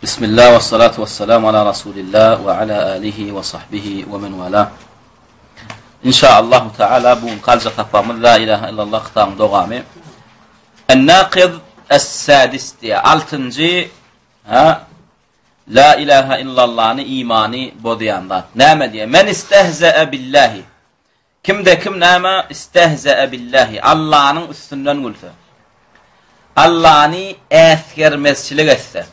بسم الله والصلاة والسلام على رسول الله وعلى آله وصحبه ومن والاه. إن شاء الله تعالى بون قالز قفام لا إله إلا الله ختام دوغامي. الناقض السادس altınci لا إله إلا الله إيماني بوديان نام دي من استهزأ بالله kim nama istehza billahi Allah'ın üstünden gülse Allah'ını eskermezçilik etse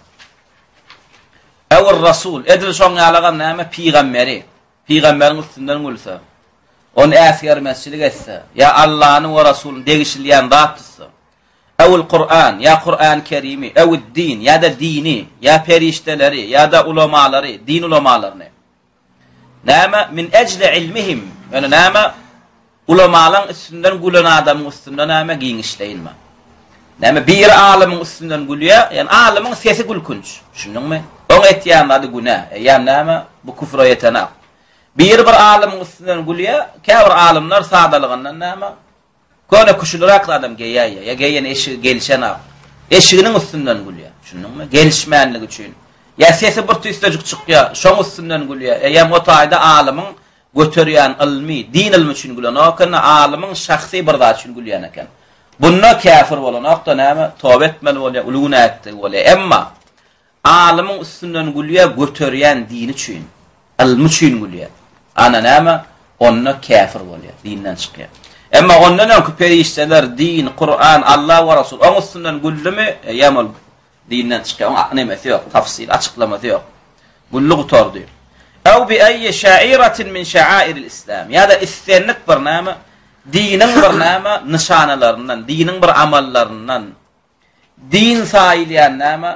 evvel Resul edil şoňa alagan nama peygamberin üstünden gülse onu eskermezçilik etse ya Allah'ın ve Resul'ün degişilýän zatdysa evvel Kur'an ya Kur'an-ı Kerimi evvel din ya da dini ya perişteleri ya da ulemaları din ulemalarını nama min ecli ilmihim yani nama ulamaların üstünden gülen adamın üstünden nama giňişleýinme. Nama bir alimın üstünden gülýär, yani alimin sesi gülkünç. Şunuňmy? Oň etýän ady günah. Yani nama bu küfre ýetene. Bir alimin üstünden gülýär, käbir alimler sadalygyndan nama köne kuşulyrak adam geýär. Ya geýen eşi gelişen ab. Eşiginiň üstünden gülýär. Şunuňmy? Gelişmänligi üçin. Ya sesi bir tüýsejik çykýar, şoň üstünden gülýär. Ya motaýda alimin götürýän ilmi, din ilmi üçin gülen okan alimin şahsy bir zat üçin gülýän eken. Bunna kafir bolan okda näme? Tawba etmeli bolýar, uluguna etdi bolýar. Emma alimin üstünden gülýär götürýän dini üçin, ilmi üçin gülýär. Ana näme? Onna kafir bolýar, dinden çykýar. Emma ondan öňkü perişteler din, Kur'an, Allah we Rasul oň üstünden güldümi? Ýamol dinden çykýar. Oň nemesi ýok, tafsil açıklamasy ýok. Gulluk tordy. أو بأي شعيرة من شعائر الإسلام ya da istenlik bir nama dinin bir nama nişanalarından dinin bir amallarından din saýylýän nama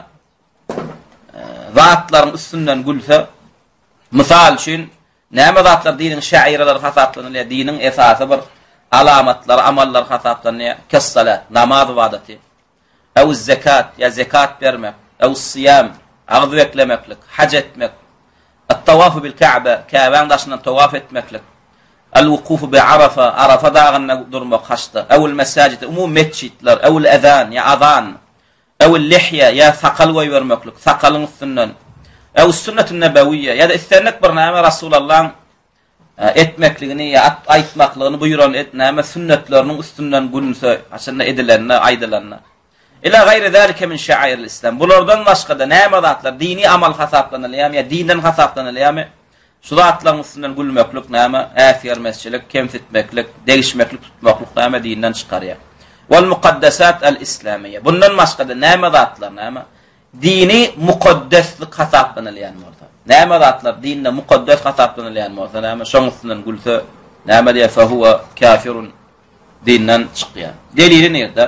zatlaryň üstünden gülse misal üçin näme zatlar dinin şairalary hasaplanýar dinin esasy bir alamatlar amallar hasaplanýar kes-salat namaz ibadeti أو zekat ya zekat bermek أو siyam agzy beklemeklik hac etmek الطواف بالكعبة كعبان داشنا طواف etmeklik الوقوف بعرفة عرفة dağına durmak haçta أو المساجد umum mescitler أو الأذان ya azan أو اللحية ya sakal goy vermeklik sakalın üstünden أو السنة النبوية ya da istenlik bir näme Rasulullah'ın etmekligini ya aýtmaklygını buyuran näme sünnetleriniň üstünden gülünse aşynda edilenne aýdylanna ila gayri zalika min şa'airil İslam. Bulardan başga-da näme zatlar dini amal hasaplanylýar ya dinden hasaplanylýar. Şu zatlaryň üstünden gülmeklik näme? Äfirmesçilik, kemsitmeklik, degişmeklik tutmaklyk näme dinden çykarýar. Wal muqaddasat al-islamiyya. Bundan başga-da näme zatlar näme? Dini muqaddaslyk hasaplanylýar bolsa. Näme zatlar dinde muqaddas hasaplanylýar bolsa näme? Şoň üstünden gülse näme diýär? Fa huwa kafirun dinden çykýar. Delili nerede?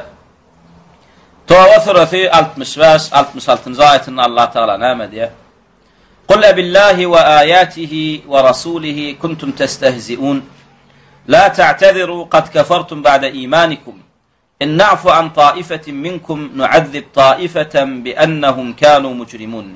Tawba suresi 65-66 ayetinde Allah Teala näme diýär? Qul billahi ve ayatihi ve rasulihi kuntum testehzi'un la ta'tadiru qad kafartum ba'da imanikum in na'fu an ta'ifatin minkum nu'azzib ta'ifatan bi annahum kanu mujrimun.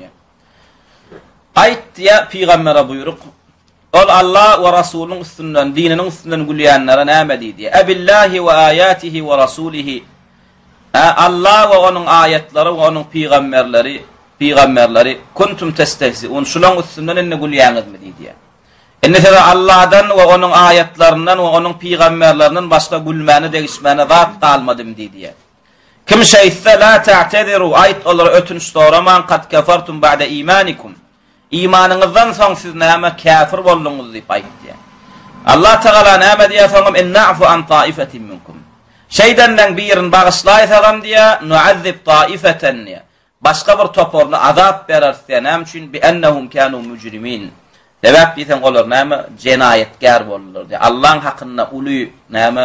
Ayet ya peygambere buyruk ol Allah ve Rasulüň üstünden dininiň üstünden gülýänlere näme diýdi? Billahi ve ayatihi ve rasulihi Allah ve onun ayetleri ve onun peygamberleri kuntum testehzi'un şulan üstünden enne gülýäňiz mi diýdi. Enne Allah'dan ve onun ayetlerinden ve onun peygamberlerinden başka gülmäni degişmäni zat kalmadım diýdi. Kim şeýse la ta'tadiru ayet olar ötünç soraman kat kafartum ba'da imanikum imanınızdan soň siz näme kafir bolduňyz diýip aýtdy. Allah Teala näme diýär soňam in na'fu an ta'ifatin minkum şeydenden birini bağışlaýsam diye nu'azzib taifeten diye başga bir toporny azap berersen hem üçin bi ennehum kanu mujrimin debäp diýsen olar näme jenayetkar bolurlar diye Allah'ın hakynda uly näme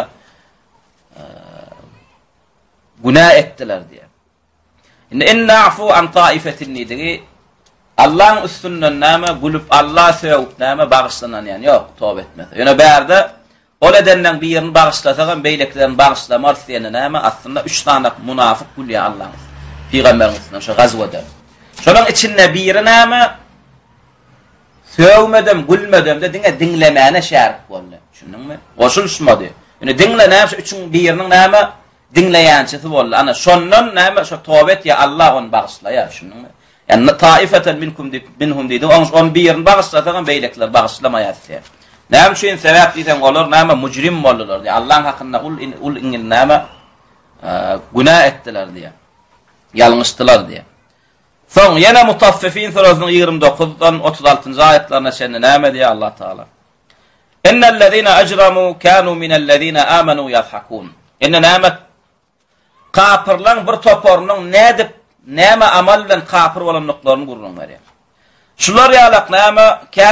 günah etdiler diye in na'fu an taifetin diye Allah'ın üstünden näme gülüp Allah söwüp näme bağışlanan yani yok tawba etmez. Ýöne bärde ol edenden bir yerini bağışlasagan beýleklerini bağışlamar diýene näme aslında 3 tane munafyk gülýär Allah'ın peýgamberimiň şu gazwada. Şonuň içinde biri näme söwmedem, gülmedem de dinlemäne şärt boldy. Şunuňmy? Goşulşmady. Ýöne dinle näme şu üçün biriniň näme dinleýänçisi boldy. Ana şondan näme şu tawba et ya Allah onu bağışlaýar şunuňmy? Yani taifeten minhum dedi. On birini bağışlatan beylekler bağışlamayasya. Näme üçin sebäp diýsen olar näme mujrim boldular diýe. Allah'ın hakkında ul ingil näme günah ettiler diye. Yalňyşdylar diye. Soň ýene Mutaffifin surasının 29-dan 36-njy ayetlerine şeňle näme diýe Allah Taala. Innellezina ajramu kanu minellezina amanu yadhakun. Inne näme kafirlaň bir toporunyň nädip näme amal bilen kafir bolanlyklaryny gurrunlar ýa. Şular ýalak näme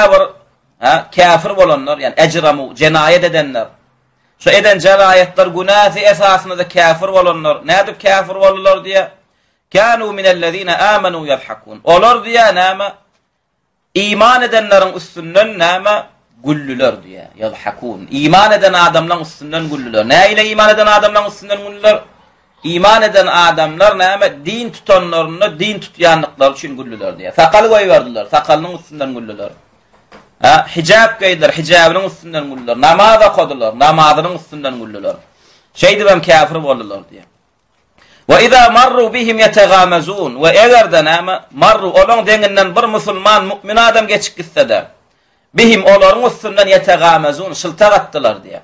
kafir bolanlar, yani ecramu, cenayet edenler. Şu eden cenayetler günahı esasında da kafir bolanlar. Nädip kafir bolurlar diye? Kanu minellezina amanu yadhakun. Olar diye näme iman edenlerin üstünden näme güllüler diye. Yadhakun. İman eden adamların üstünden güllüler. Ne ile iman eden adamların üstünden güllüler? İman eden adamlar näme din tutanlaryny din tutýanlyklar üçin güllüler diye. Sakal goýberdiler. Sakalynyň üstünden güllüler. Hijab giydiler, hijabynyň üstünden güllüler. Namaza kodular, namazynyň üstünden güllüler. Şeýdi hem kafir boldular diye. Ve iza marru bihim yetaghamazun. Ve eger de näme marru olaň deňinden bir musulman mümin adam geçip gitse de bihim olaryň üstünden yetaghamazun şyltak atdylar diye.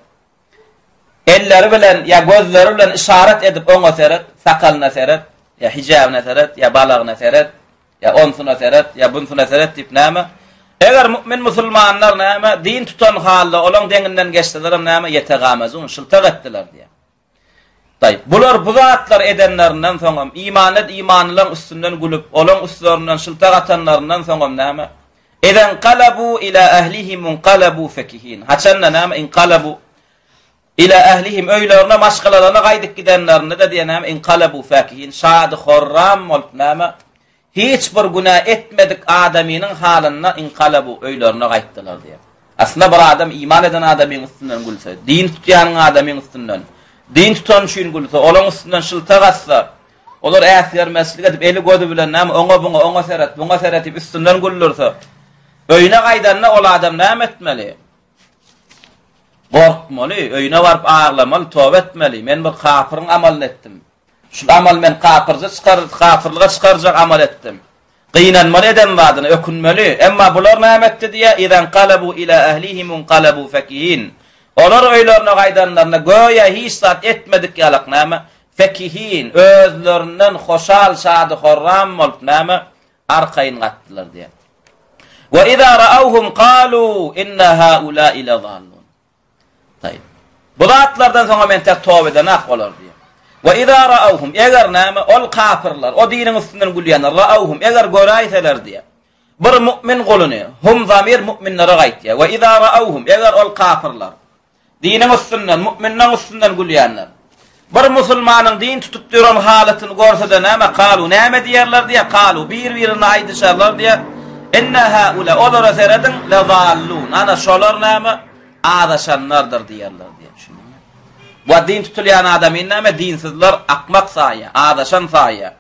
Elleri bilen ya gözleri bilen işaret edip oňa seret, sakalna seret, ya hijabyna seret, ya balagna seret, ya onsuna seret, ya bunsuna seret diýip näme? Eger mümin musulmanlar näme din tutan halda olaň deňinden geçdiler näme yetaghamazun şyltak etdiler diye. Tayyip, bular bu zatlar edenlerinden soňam imanlaryň üstünden gülüp, olaň üstlerinden şyltak atanlaryndan soňam näme? Eden qalabu ila ahlihim munqalabu fakihin. Haçanna näme inqalabu ila ahlihim öýlerine maşgalalarına gaýdyp gidenlerine de diýen näme inqalabu fakihin. Şady horram bolup näme hiç bir günah etmedik adamynyň halyna inqalabu öýlerine gaýtdylar diye. Aslında bir adam iman eden adamyň üstünden gülse, din tutýan adamyň üstünden din tutan üçin gülse, olaň üstünden şyltak atsa, olar äsgermeslik edip eli gödü bilen näme oňa seret, buňa seret diýip üstünden güllürse, öýüne gaýdanna ol adam näme etmeli? Gorkmaly, öýüne barıp ağlamaly, tövbe etmeli. Men bir kafirň amalyny etdim. Şu amal men kafirlyga çykarjak amal etdim. Gynanmaly eden wadyna ökünmeli. Emma bular näme etdi diye idan qalabu ila ahlihim qalabu fakihin. Olar öýlerine gaýdanlaryna goýa hiç zat etmedik ýalak näme? Fakihin, özlerinden hoşal, şady, horram bolup näme? Arkaýyn gatdylar diye. Ve iza ra'awhum qalu inna haula'i ladallun. Tayyip. Bu zatlardan soňra men tek tövbe eden ak bolar diye. Ve iza ra'awhum eger näme ol kafirler, o diniň üstünden gülýänler, ra'awhum eger göräýseler diye. Bir mümin goluny, hum zamir müminlere gaýtdy. Ve iza ra'awhum eger ol kafirler diniň üstünden, müminlerin üstünden gülýänler. Bir musulmanyň din tutup duran halatyny görsede näme qalu, näme diýerler diye qalu, bir-birini aýdyşarlar diye. Inna haula olara seredin ladallun. Ana şolar näme adaşanlardır diýerler diye düşündüm. Bu din tutulýan adamyň näme dinsizler akmak saýa, adaşan saýa.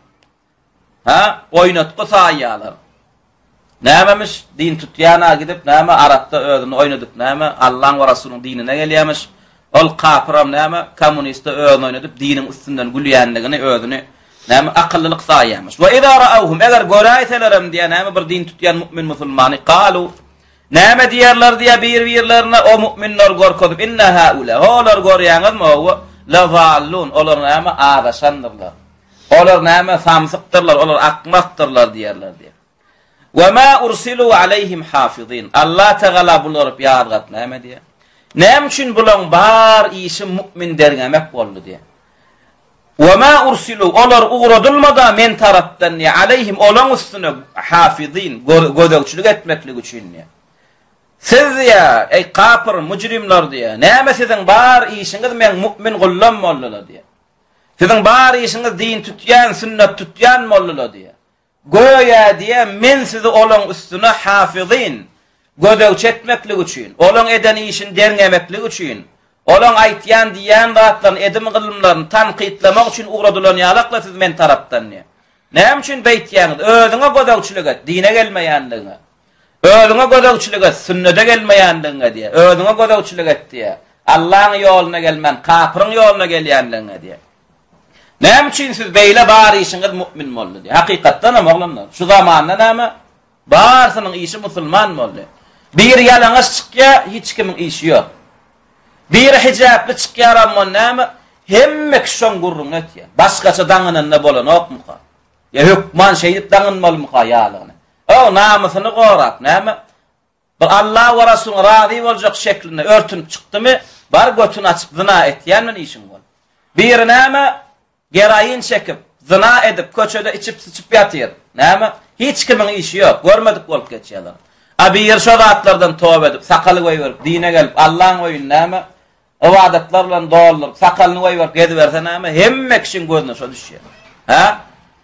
Oýnatgy saýalar. Nämemiş din tutýana gidip näme Arapda özüni oýnadyp näme Allahyň we Rasulynyň dinine gelýärmiş. Ol kafiram näme kommunistde özüni oýnadyp diniň üstünden gülýänligini özüni näme akyllylyk saýarmış. Ve iza ra'awhum eger göräýselerem diýe näme bir din tutýan mümin musulmany qalu näme diýerler diýe bir-birlerine o müminler gorkup inna haula olar görýäňizmi o lavallun olar näme adaşandyrlar. Olar näme samsyktyrlar, olar akmaktyrlar diýerler diýe. Ve ma ursilu aleyhim hafizin. Allah Teala bular ýadgat näme diýe. Näme üçin bular bar işi mümin dergemek boldy diýe. Ve ma ursilu olar uğradılmada men tarapdan ya aleyhim olan üstüne hafizin gözegçilik etmeklik üçin ya. Siz ya ey kafir mujrimler diye. Näme sizin bar işiniz men mümin gullam mollala diye. Sizin bar işiniz din tutýan, sünnet tutýan mollala diye. Goýa diye men sizi olan üstüne hafizin gözegçi etmeklik üçin, olan eden işin dergemeklik üçin. Olan aýtýan diýen zatlaryň edim gylymlaryny tanqidlemek üçin uğradylan ýalakla siz men tarapdan ne? Näme üçin beýtýäňiz? Özüňe gözegçilik et, dine gelmeýänligiňe. Özüňe gözegçilik et, sünnete gelmeýänligiňe diýe. Özüňe gözegçilik et diýe. Allahyň ýolyna gelmän, kafirň ýolyna gelýänligiňe diýe. Näme üçin siz beýle bar işiňiz mümin boldy? Hakykatdan hem oglanlar. Şu zamanda näme? Barsynyň işi musulman boldy. Bir ýalaňyz çykýa hiç kimiň işi ýok. Bir hijably çykýaram näme? Hemme kişon gurrun etýär. Başgaça daňynda bolan okmuka. Ya hükman şeýdip daňynmaly muka ýalyny. O namusyny gorap näme? Bir Allah we Rasul razy boljak şeklinde örtünüp çykdymy? Bar götüni açyp zina etýänmi işiň bol. Bir näme? Gerayin çekip, zina edip, köçede içip sıçıp yatır. Näme? Hiç kimiň işi ýok. Görmedik bolup geçýärler. Abi yer şu zatlardan tövbe edip, sakaly goýup, dine gelip, Allah'ın oýuny näme? Ibadatlar bilen doldurup, sakalyny goýup gediberse näme? Hemme kişiň gözüne şo düşýär. Ha?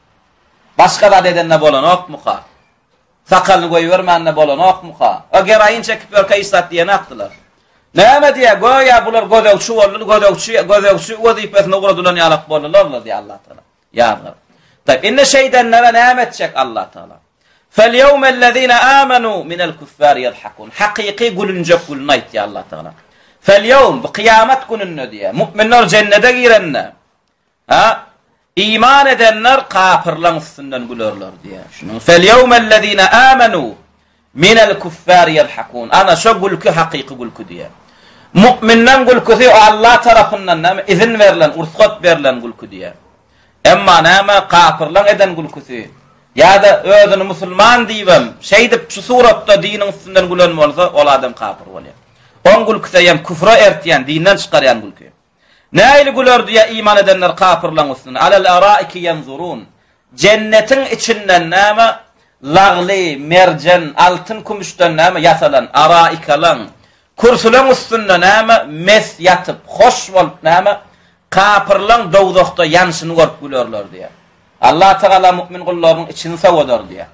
Başga da dedenne bolan okmuka. Sakalyny goýubermänne bolan okmuka. O gerayin çekip ýörke istat diýen akdylar. Näme diýe goýa bular gözegçi boldy, gözegçi wazifesine guradylan ýalak boldylar diýe Allah Taala. Ýa-da. Taýip inne şeydenlere näme etjek Allah Taala? فَالْيَوْمَ الَّذِينَ آمَنُوا مِنَ الْكُفَّارِ يَضْحَكُونَ Hakyky gülünjek gülünýt diýe Allah Taala. فَالْيَوْمَ bu kıyamet gününde diye müminler cennete girenler. Ha? İman edenler kafirlerin üstünden gülerler diye. Şunun فَالْيَوْمَ الَّذِينَ آمَنُوا مِنَ الْكُفَّارِ يَضْحَكُونَ Ana şu gülkü hakyky gülkü diye. Müminlerin gülküsü Allah tarafından näme izin verilen, ruhsat verilen gülkü diye. Emma näme kafirlerin eden gülküsü ya da özünü musulman diýbem, şeýdip şu suratda diniň üstünden gülen bolsa, ol adam kafir bolýar. On gülküse hem küfre ertýän, dinden çykarýan gülkü. Näili güler diýe iman edenler kafirlaryň üstüne. Alal araiki yanzurun. Cennetin içinden näme? Lagly, mercan, altın kumuşdan näme yasalan araikalan. Kursulan üstünde näme? Mes yatıp, hoş bolup näme? Kafirlaryň dowdakda ýanyşyny görüp gülerler diýe. Allah Teala mümin gullaryň içini sawdar diýe.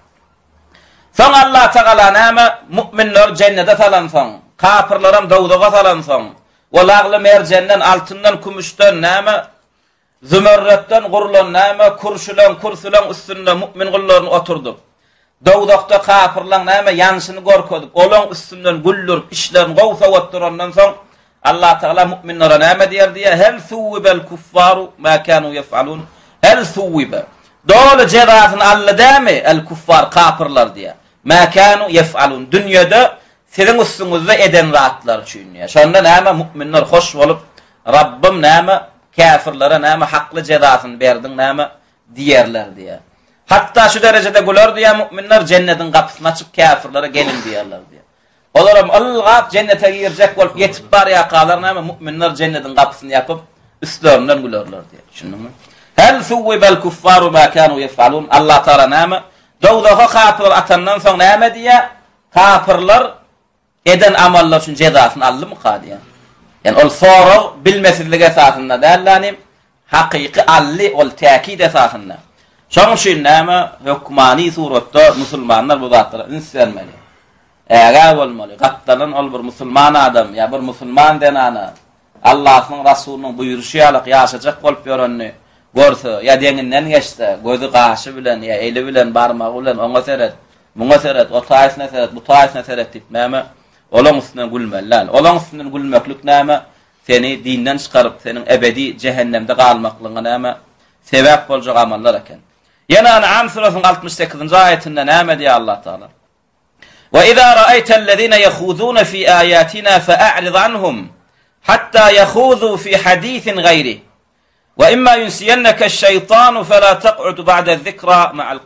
Soň Allah Teala näme? Müminler cennete salansaň, kafirler hem dowdaga salansaň, olagly merjenden, altından, kumuşdan näme? Zümrretden gurulan näme? Kursulan üstünde mümin gullaryň oturdup. Dowdakda kafirler näme? Ýanyşyny görkedik. Olaň üstünden güllürip işlerini gowsa watdyrandan soň Allah Teala müminlere näme diýer diýe? Hel suwibel kuffaru ma kanu yef'alun. Hel suwibe. Dolu cezasını alladami el kuffar kafirler diye. Ma kanu yef'alun. Dünyada sizin üstünüzde eden rahatlar üçin ya. Şonda näme müminler hoş bolup Rabbim näme kafirlere näme haklı cezasını berdin näme diýerler diye. Hatta şu derecede güler diye müminler cennetin kapısını açıp kafirlere gelin diýerler diye. Olaram Allah cennete girecek bolup yetip bar ýakalar näme müminler cennetin kapısını yapıp üstlerinden gülerler diye. Düşündüňmi? Hel suwibel kuffaru ma kanu yef'alun. Allah Taala näme? Dowdaga kafirler atandan soň näme diýe? Kafirler eden amallar üçin cezasyny aldymy qadiýa? Yani ol soru bilmesizlik esasında dällanim, hakyky alli ol täkid esasında. Şoň üçin näme? Hukmani suratda musulmanlar bu zatlara insermeli. Eger bolmaly. Gatdalan ol bir musulman adam, ya bir musulman denana Allah'ın Rasulü'nün buyuruşy ýalyk ýaşajak bolup ýörenni görse, ya deňinden geçse, gözü gaşy bilen, ya eli bilen, barmagy bilen oňa seret, muňa seret, o taýsyna seret, bu taýsyna seret diýip näme? Olaň üstünden gülmeli. Olaň üstünden gülmeklik näme? Seni dinden çykaryp, senin ebedi cehennemde galmaklygyna näme? Sebäp boljak amallar eken. Yana An'am surasının 68-nji ayetinde näme diýär Allah Taala? وَإِذَا رَأَيْتَ الَّذِينَ يَخُوضُونَ فِي آيَاتِنَا فَأَعْرِضْ عَنْهُمْ حَتَّى يَخُوضُوا فِي حَدِيثٍ غَيْرِهِ وَإِمَّا يُنْسِيَنَّكَ الشَّيْطَانُ فَلَا تَقْعُدْ بَعْدَ الذِّكْرَى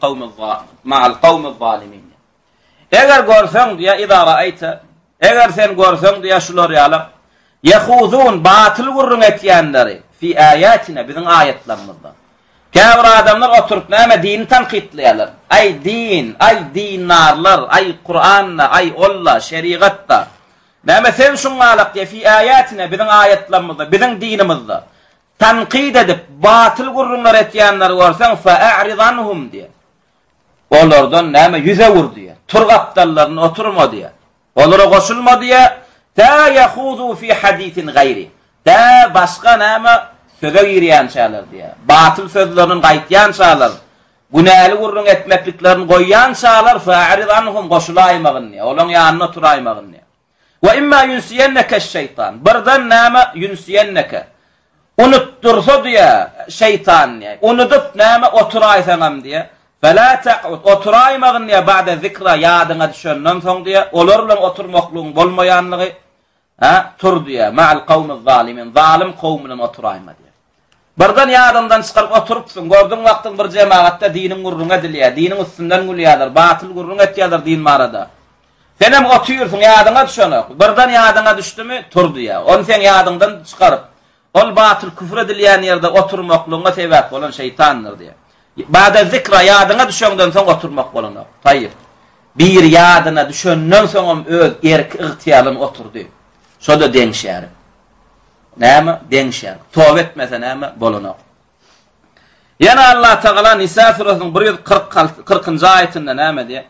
مَعَ الْقَوْمِ الظَّالِمِينَ. Eger görseň diýe إِذَا رَأَيْتَ eger sen görseň diýe şular ýaly yahuzun batyl gurrun etýänleri fi ayatina biziň ayetlerimizde. Käbir adamlar oturup näme dini tanqidleýärler. Ay din, ay dinarlar, ay Kur'anna, ay olla, şeriatda. Näme sen şuňa alaq diýe fi ayatina biziň ayetlerimizde, biziň dinimizde tanqid edip batyl gurrunlar etýänler görseň fa'rid anhum diýe. Olardan näme yüze vur diýe. Turgatdallaryny oturma diýe. Olara goşulma diýe. Ta yahudu fi hadisin gayri. Ta başga näme söze girýän şäler diýe. Batyl sözlerini gaýtýan şäler. Günäli gurrun etmekliklerini goýýan şäler fa'rid anhum goşulaýmagyn diýe. Olaň ýanyna turaýmagyn diýe. Ve imma yunsiyenneke şeytan. Birden näme yunsiyenneke. unuttursa diye şeytan diye. Unutup näme oturaysaňam diye. Fela taq'ud oturaýmagyn diye ba'da zikra yadyňa düşenden soň diye olar bilen oturmaklygyň bolmaýanlygy tur diye. Ma'al kavmiz zalimin. Zalim kavm bilen oturaýma diye. Birden ýadyndan çykaryp oturupsyň. Gördüň wagtyň bir jemaatda diniň gurruna edilýär. Diniň üstünden gülýärler. Batyl gurruna etýärler din marada. Sen hem oturýarsyň ýadyňa düşenek. Birden ýadyňa düşdümi tur diye. Onu sen ýadyňdan çykaryp ol batyl küfür edilýän ýerde oturmaklygyňa sebäp bolan şeytandyr diye. Ba'da zikra ýadyňa düşenden soň oturmak bolanok. Taýyp. Bir ýadyna düşenden soň öz erki ihtiýaryny oturdy. Şoda deňşär. Näme? Deňşär. Tövbe etmese näme? Bolanok. Yana Allah Taala Nisa surasynyň 140-njy aýatynda näme diýär?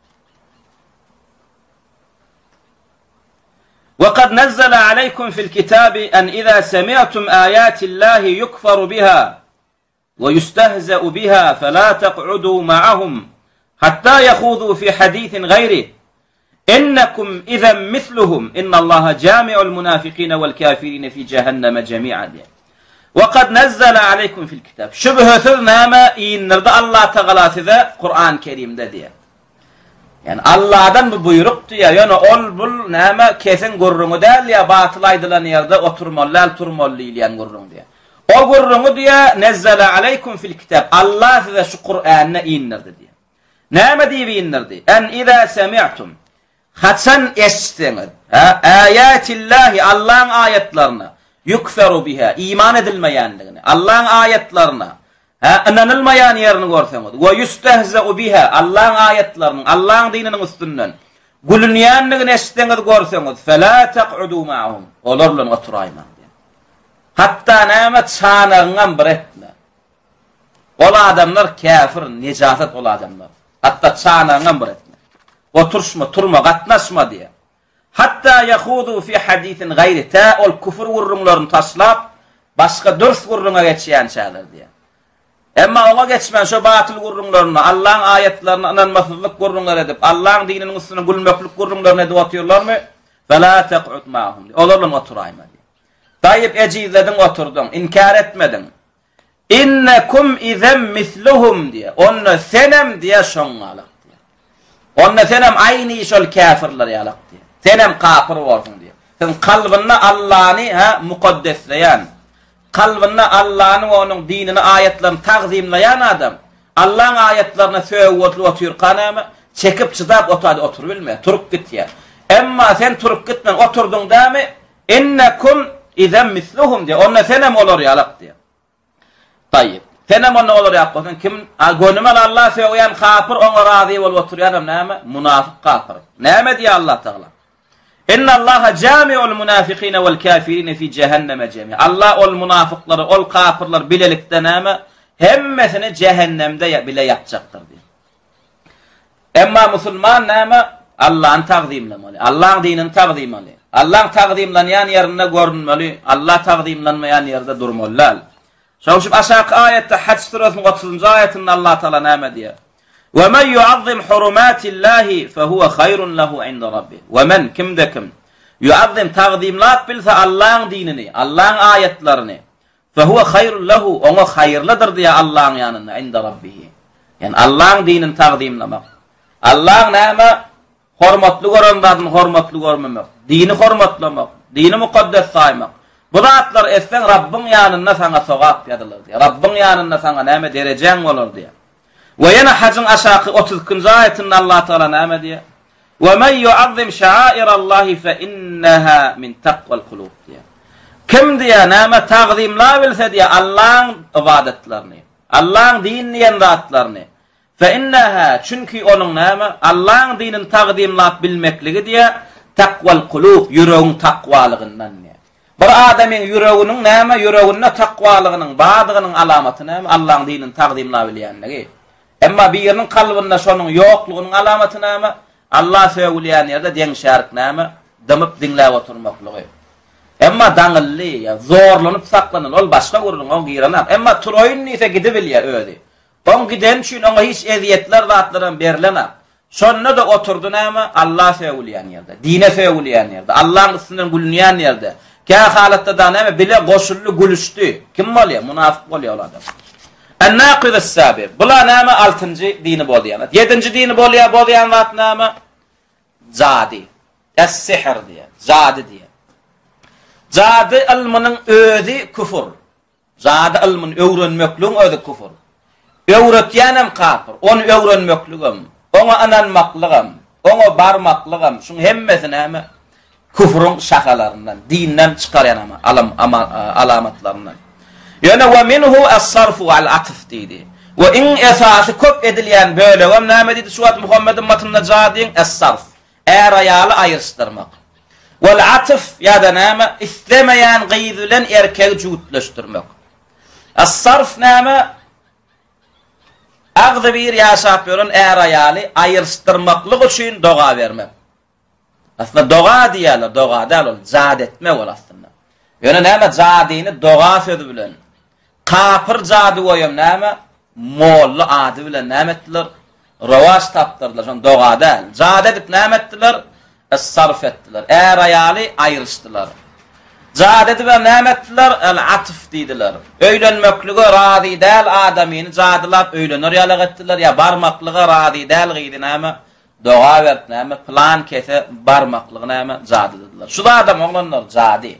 وَقَدْ نَزَّلَ عَلَيْكُمْ فِي الْكِتَابِ أَنْ إِذَا سَمِعْتُمْ آيَاتِ اللَّهِ يُكْفَرُ بِهَا وَيُسْتَهْزَأُ بِهَا فَلَا تَقْعُدُوا مَعَهُمْ حَتَّى يَخُوضُوا فِي حَدِيثٍ غَيْرِهِ إِنَّكُمْ إِذًا مِثْلُهُمْ إِنَّ اللَّهَ جَامِعُ الْمُنَافِقِينَ وَالْكَافِرِينَ فِي جَهَنَّمَ جَمِيعًا. وَقَدْ نَزَّلَ عَلَيْكُمْ فِي الْكِتَابِ şübhesiz näme iňnirde Allah Taala size Kur'an-ı Kerim'de diye. Yani Allah'dan bu buyruk diye, yani ol bul näme kesin gurrunu däl ya batyl aýdylan ýerde oturmaly, turmaly diýen gurrun diye. O gurrunu diye nezzele aleykum fil kitab. Allah size şu Kur'an'ı indirdi diye. Näme diýip indirdi? En iza semi'tum. Hatsan eşitdiňiz. Ayatillahi Allah'ın ayetlerini yukferu biha. İman edilmeýändigini. Allah'ın ayetlerini ananılmayan yerini görseňiz. Ve yustehza'u biha. Allah'ın ayetlerinin, Allah'ın dininin üstünden gülünýändigini eşitdiňiz görseňiz. Fela taq'udu ma'hum. Olar bilen oturaýma. Hatta näme çanagyňam bir etme. Ol adamlar kafir, nejasat ol adamlar. Hatta çanagyňam bir etme. Oturşma, turma, gatnaşma diye. Hatta yahudu fi hadisin gayri ta ol küfür gurrunlaryny taşlap başga dörs gurruna geçýän çağlar diye. Emma ona geçmän şo batyl gurrunlaryny Allah'ın ayetlerini inanmasızlyk gurrunlar edip Allah'ın dininiň üstüne gülmeklik gurrunlaryny edip otyrlarmy? Fela taq'ud ma'hum. Olar bilen oturaýma. Tayyip ecizledin oturdun, inkar etmedin. İnnekum izem misluhum diye. Onunla senem diye şongalak diye. Onunla senem aynı işol kafirler yalak diye. Senem kafir olsun diye. Sen kalbinle Allah'ını mukaddesleyen, kalbinle Allah'ını ve onun dinini, ayetlerini takzimleyen adam, Allah'ın ayetlerine söğütlu otur kanamı, çekip çıdap otur bilme, turup git ya. Emma sen turup gitmen oturdun da mı, innekum izem misluhum diye. Onunla senem olur yalak diye. Tayyip. Senem onunla olur yapmasın. Kim? Gönümel Allah söyleyen kafir ona razı ol oturuyanım neyme? Münafık kafir. Neyme diye Allah Teala? İnna Allaha cami'ul munafiqine vel kafirine fi cehenneme cemi. Allah ol münafıkları, ol kafirler bilelikte neyme? Hemmesini cehennemde bile yapacaktır diye. Emma Müslüman neyme? Allah'ın takzimlemeli. Allah'ın dinini takzimlemeli. Allah'ın takzimlenen yerinde görünmeli. Allah takzimlenmeyen yerde durmalı. Şawşup aşağı ayette Hac surasının 30. ayetinde Allah Teala näme diýär? Ve men yu'azzim hurumatillahi fehuve hayrun lehu inde rabbih. Ve men kim yu'azzim taqdimlat bilse Allah'ın dinini, Allah'ın ayetlerini fehuve hayrun lehu ona hayırlıdır diye Allah'ın yanında inde rabbih. Yani Allah'ın dinini taqdimlemek. Allah'ın näme hormatly görenlerden hormatly görmemek, dini hormatlamak, dini mukaddes saymak. Bu zatlar etsen Rabbin yanında sana sogap yadylar diye. Rabbin yanında sana näme derejäň bolar diye. Ve yana Hac'ın aşağı 32. ayetinde Allah Teala näme diye? Ve men yu'azzim şa'airallahi fe innaha min taqval kulub diye. Kim diye näme taqdimla bilse diye Allah'ın ibadetlerini, Allah'ın dinini ýandatlaryny fe innaha çünkü onun näme Allah'ın dinini taqdimlap bilmekligi diye taqval kulub yüreğin takvalygyndan. Bir adamın yüreğinin näme yüreğinde takwalygynyň badygynyň alamaty näme Allah'ın dinini taqdimlap bilýänligi. Emma bir ýeriniň kalbynda şonuň ýoklugynyň alamaty näme Allah söýülýän ýerde deňşärik näme dymyp dinläp oturmaklygy. Emma daňylly ýa zorlanyp saklanan ol başga gurulun o girenak. Emma turoýun ise gidip bilýär öýdi. On giden üçin ona hiç eziyetler zatlaryň berilenak. Şonda da oturdu näme Allah söýülýän ýerde, dine söýülýän ýerde, Allah'ın üstünden gülünýän ýerde. Ka halatda da näme bile goşullu gülüşdi. Kim bolýar? Munafyk bolýar ol adam. En-naqid es-sabi. Bula näme 6-njy dini bolýar. 7-nji dini bolýan wagt näme? Zadi. Es-sihr diye. Zadi diye. Zadi ilminin özü küfür. Zadi ilmin öwrenmekligiň özü küfür. Öwretýänem kafir. Onu öwrenmekligim, ona ananmaklygym, ona barmaklygym, şuň hemmesi näme? Küfrün şakalarından, dinden çıkaryan alamatlarından. Yani ve minhu as-sarfu al-atf dedi. Ve in esası köp edilýän böyle we näme dedi Suat Muhammed'in matnynda jadyn as-sarf. Erayaly aýyrstyrmak. Wal atf ýa-da näme islemeýän gyýy bilen erkek jugutlaşdyrmak. As-sarf näme agdy bir ýaşap ýören erayaly aýyrstyrmaklyk üçin doga bermek. Aslında doğa diýerler, doğa däl, zad etmek bol aslında. Ýöne näme zadyny doğa sözi bilen, kafir zady goýam näme molly ady bilen näme etdiler? Rawas tapdyrdylar, şon doğa däl. Zad edip näme etdiler? Es-sarf etdiler. Erayaly aýyrşdylar. Zad edip näme etdiler? El-atf diýdiler. Öýlenmeklige razy däl adamyny zadylap öýlenir ýalyk etdiler, ýa barmaklyga razy däl gyýdy näme? Doğa verip näme plan kese barmaklygy näme zady dediler. Şu adam oglanlar zady.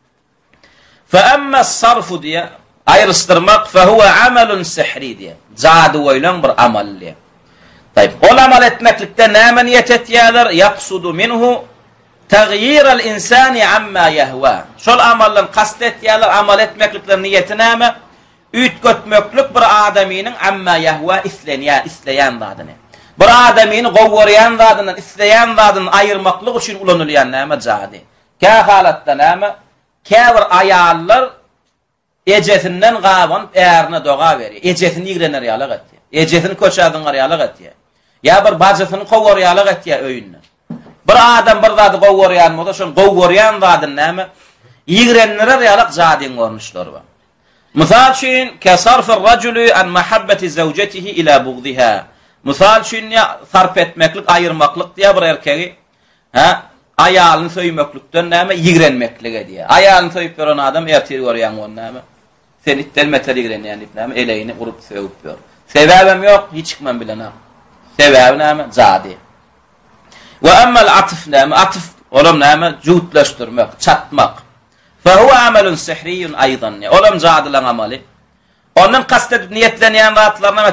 Fa amma as-sarfu diye aýyrstyrmak fa huwa amalun sihri diye. Zady boýlan bir amal diye. Taýip, ol amal etmeklikde näme niyet etýärler? Yaqsudu minhu taghyir al-insani amma yahwa. Şol amallan kast etýärler, amal etmeklikde niyeti näme? Üýtgetmeklik bir adamynyň amma yahwa isleýän zadyny. Bir adamyny gowwaryan zadynyň, isleýän zadyny aýyrmaklyk üçin ulanylýan näme zady. Ka halatda näme? Käbir aýallar ejesinden gaban ärine doga berýär. Ejesini ýigrener ýalyk etdi. Ejesini köçäden garýalyk etdi. Ya bir bajysyny gowwarýalyk etdi öýünden. Bir adam bir zady gowwaryan bolsa, şol gowwaryan zadyny näme? Ýigrenler ýalyk zadyň görnüşleri bar. Misal üçin ka sarfur rajuli an mahabbati zawjatihi ila bughdiha. Misal üçin sarf etmeklik, aýyrmaklyk diýe bir erkegi aýalyny söýmeklikden näme ýigrenmeklige diýe. Aýalyny söýüp beren adam ertir görýän gon näme? Sen ittelmeteli ýigrenýän diýip näme eleýini urup söýüp ber. Sebäbim ýok, hiç kimem bilenam. Sebäbi näme? Zady. Wa amma al-atf näme? Atf olam näme? Jugutlaşdyrmak, çatmak. Fa huwa amalun sihriyun aýdan. Olam zadylan amaly. Onun kastedip niyetlenýän zatlarına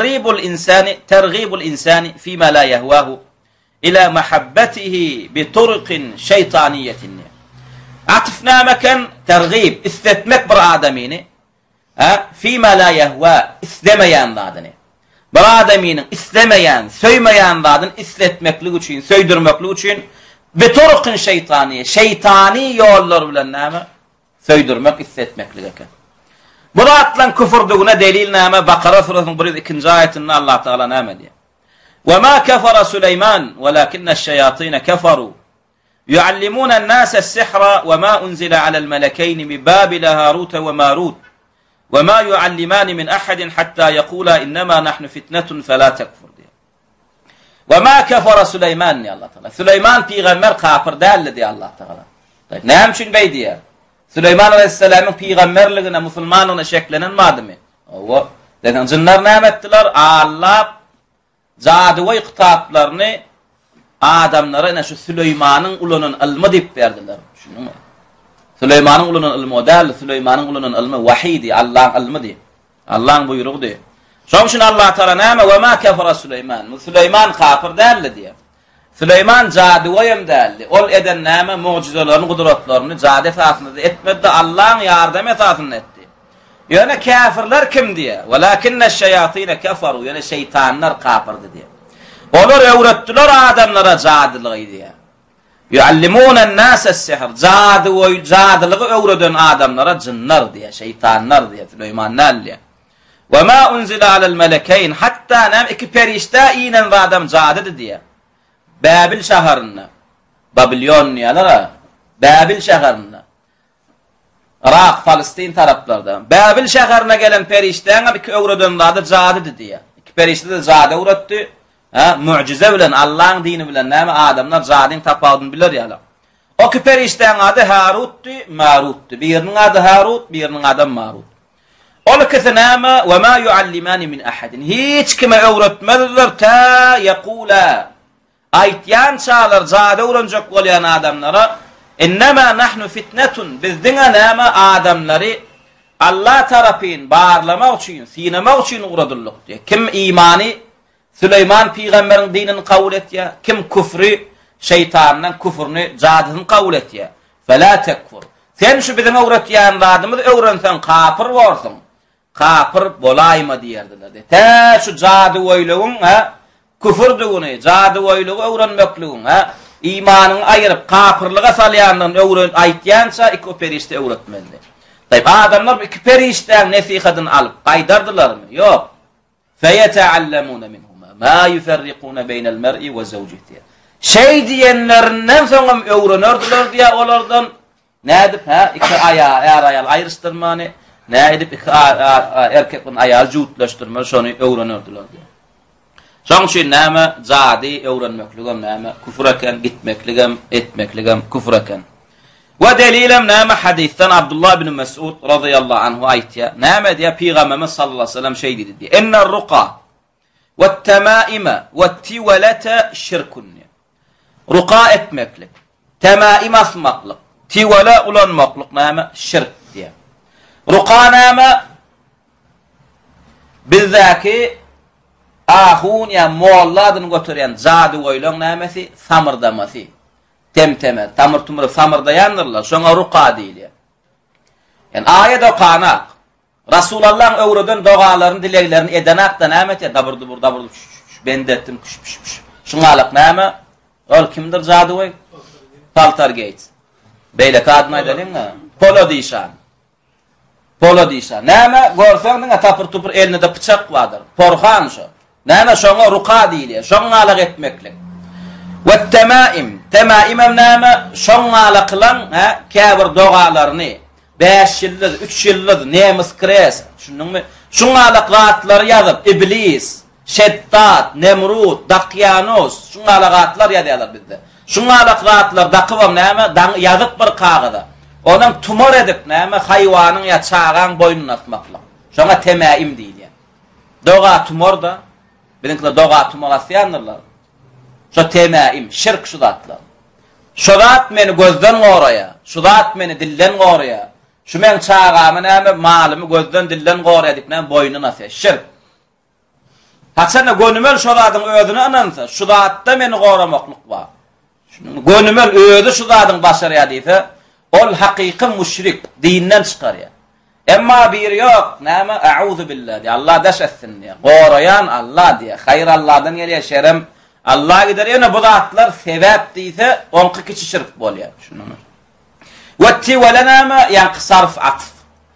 tergibul insani fima la yahwahu ila mahabbatihi bi turqin şeytaniyetin. Atfna mekan tergib istetmek bir adamyny fima la yahwa islemeýän zadyny. Bir adamyny islemeýän, söýmeýän zadyny isletmeklik üçin, söýdirmeklik üçin bi turqin şeytani ýollar bilen näme söýdirmek, isletmeklik eken. Bu atlan küfürdigine delil näme? Bakara surasının 1-2 ayetinde Allah Teala näme diýär? Ve ma kafara Süleyman walakinna eş-şeyatîn kafaru yuallimuna en-nâse es-sihra ve ma unzila ala'l melekeyni bi Babil Harut ve Marut ve ma yuallimani min ahadin hatta yaqula innama nahnu fitnetun fela tekfur diýär. Ve ma kafara Süleyman diýär Allah Teala. Süleyman peýgamber kafir däldi diýär Allah Teala. Näme üçin beý diýär? Süleyman aleyhisselam'ın peygamberligine, musulmanlığına şeklenen mademi. O, dedim, cinler näme etdiler? Allah zadywy kitaplarını adamlara ene şu Süleyman'ın ulunun ilmi dip berdiler. Şunu Süleyman'ın ulunun ilmi däl, Süleyman'ın ulunun ilmi vahiydi, Allah'ın ilmidi. Allah'ın buyrugdy. Şoň üçin Allah Teala näme? Ve ma kafara Süleyman. Süleyman kafir däldi diýär. Süleyman jadywyym däldi. Ol eden näme? Mucizelerini, gudratlaryny jady esasynda etmedi, Allah'ın ýardamy esasynda etdi. Ýöne kafirler kim diýär? Walakinna eş-şeyatîn kafaru, ýöne şeytanlar kafirdi diýär. Olar öwretdiler adamlara jadylygy diýär. Yuallimuna en-nâse es-sihr. Jadylygy öwreden adamlara jinnar diýär, şeytanlar diýär, Süleyman näli. Ve ma unzila ala'l melekeyn, hatta näme iki perişte inen adam jadydy diýär. Babil şaharına, Babilyon diýerler, Babil şaharına, Irak, Filistin taraplardan, Babil şaharına gelen perişteňe iki öwreden zady jadydy diýär. İki perişte de jady öwretdi, mucize bilen, Allah'ın dini bilen näme adamlar jadyň tapadyny biler ýalar. O ki perişten adı Harut'tu, Marut'tu. Birinin adı Harut, birinin adı Marut. Ol kesenama ve ma yuallimani min ahadin. Hiç kime öğretmediler ta yekula. Aytyan çağlar zade öğrenecek olayan adamlara innema nahnu fitnetun. Biz dine nama adamları Allah tarafın bağırlamak için, sinemek için uğradırlık diye. Kim imani Süleyman peygamberin dinini kabul et ya. Kim küfrü şeytanın küfrünü, cadını kabul et ya. Fela tekfur. Sen şu bizim öğretiyen adımı öğrensen kafir varsın. Kafir bolayma diyerdiler de. Te şu cadı oyluğun küfürdüğünü, cadı oyluğu öğrenmekliğin imanın ayırıp kafirliğe salayandan aytyansa iki perişte öğretmeli. Tayyip adamlar iki perişten nefihadını alıp kaydardılar mı? Yok. Feyeteallemune minhuma ma yuferrikune beynel mer'i ve zevcih diye. Şey diyenlerinden sonra öğrenirdiler diye onlardan ne edip iki ayağı ayrıştırmanı ne edip iki erkeklerin ayağı cütleştirme şunu öğrenirdiler diye. Son şey neyme zadi öğrenmekligem neyme küfüreken gitmekligem etmekligem küfüreken. Ve delilem neyme hadisten Abdullah bin Mes'ud radıyallahu anhu ayet ya. Neyme diye Peygamberimiz sallallahu aleyhi ve sellem şey dedi diye. Enner ruqa ve temaime ve tivelete şirkun. Ruqa etmeklik, temaim asmaklık, tivele ulanmaklık neyme şirk diye. Ruqa neyme bizdeki ahun ya mualladını götüren zadi oylan neymesi samırdaması. Temteme, tamır tumuru samırdayanırlar. Şuna ruqa değil ya. Yani ayet okanak. Resulullah'ın öğreden doğalarını, dileklerini edenak da neymet ya. Dabırdı burada, ben de ettim. Şuna alık neyme? Ol kimdir zadi oy? Paltar Gates. Beyle kadma edelim mi? Polo dişan. Polo dişan. Neyme? Görsen de tapır tupur eline de bıçak vardır. Porhan şu. Neyme? Şuna ruqa değil ya. Şuna alık etmeklik. Ve temaim. Temaimem neyme? Şuna alıklan kâbir doğalarını 5 yıldır, 3 yıldır neyemiz kres. Şuna alıklatları yazıp iblis, Şeddat, Nemrut, Dakyanos, şuna alıklatlar yazıyorlar bizde. Şuna alıklatlar dakıvam neyme? Yazıp bir kağıda. Onun tumor edip neyme? Hayvanın ya çağın boynunu atmakla. Şuna temaim değil ya. Doğa tumor da, benimkiler doğa tumor asyanırlar. Şu temaim, şirk şu datlar. Şu dat meni gözden oraya, şu dat meni dilden oraya. Şu men çağımı neyme? Malımı gözden dilden oraya dip neyme? Boynunu asya. Şirk. Haçan gönümel şu dadın ödünü anansa, şu datta meni goramaklık var. Gönümel ödü şu dadın başarıya deyse, ol hakiki müşrik, dinden çıkar ya. Emma bir yok, neyme? A'udhu billah diye, Allah daş etsin diye. Gorayan Allah diye, hayır Allah'dan geliyor şerem. Allah gider ya, bu datlar sebep deyse, onki kiçi şirk bol ya. Ve tivele neyme? Yani kısarf atf.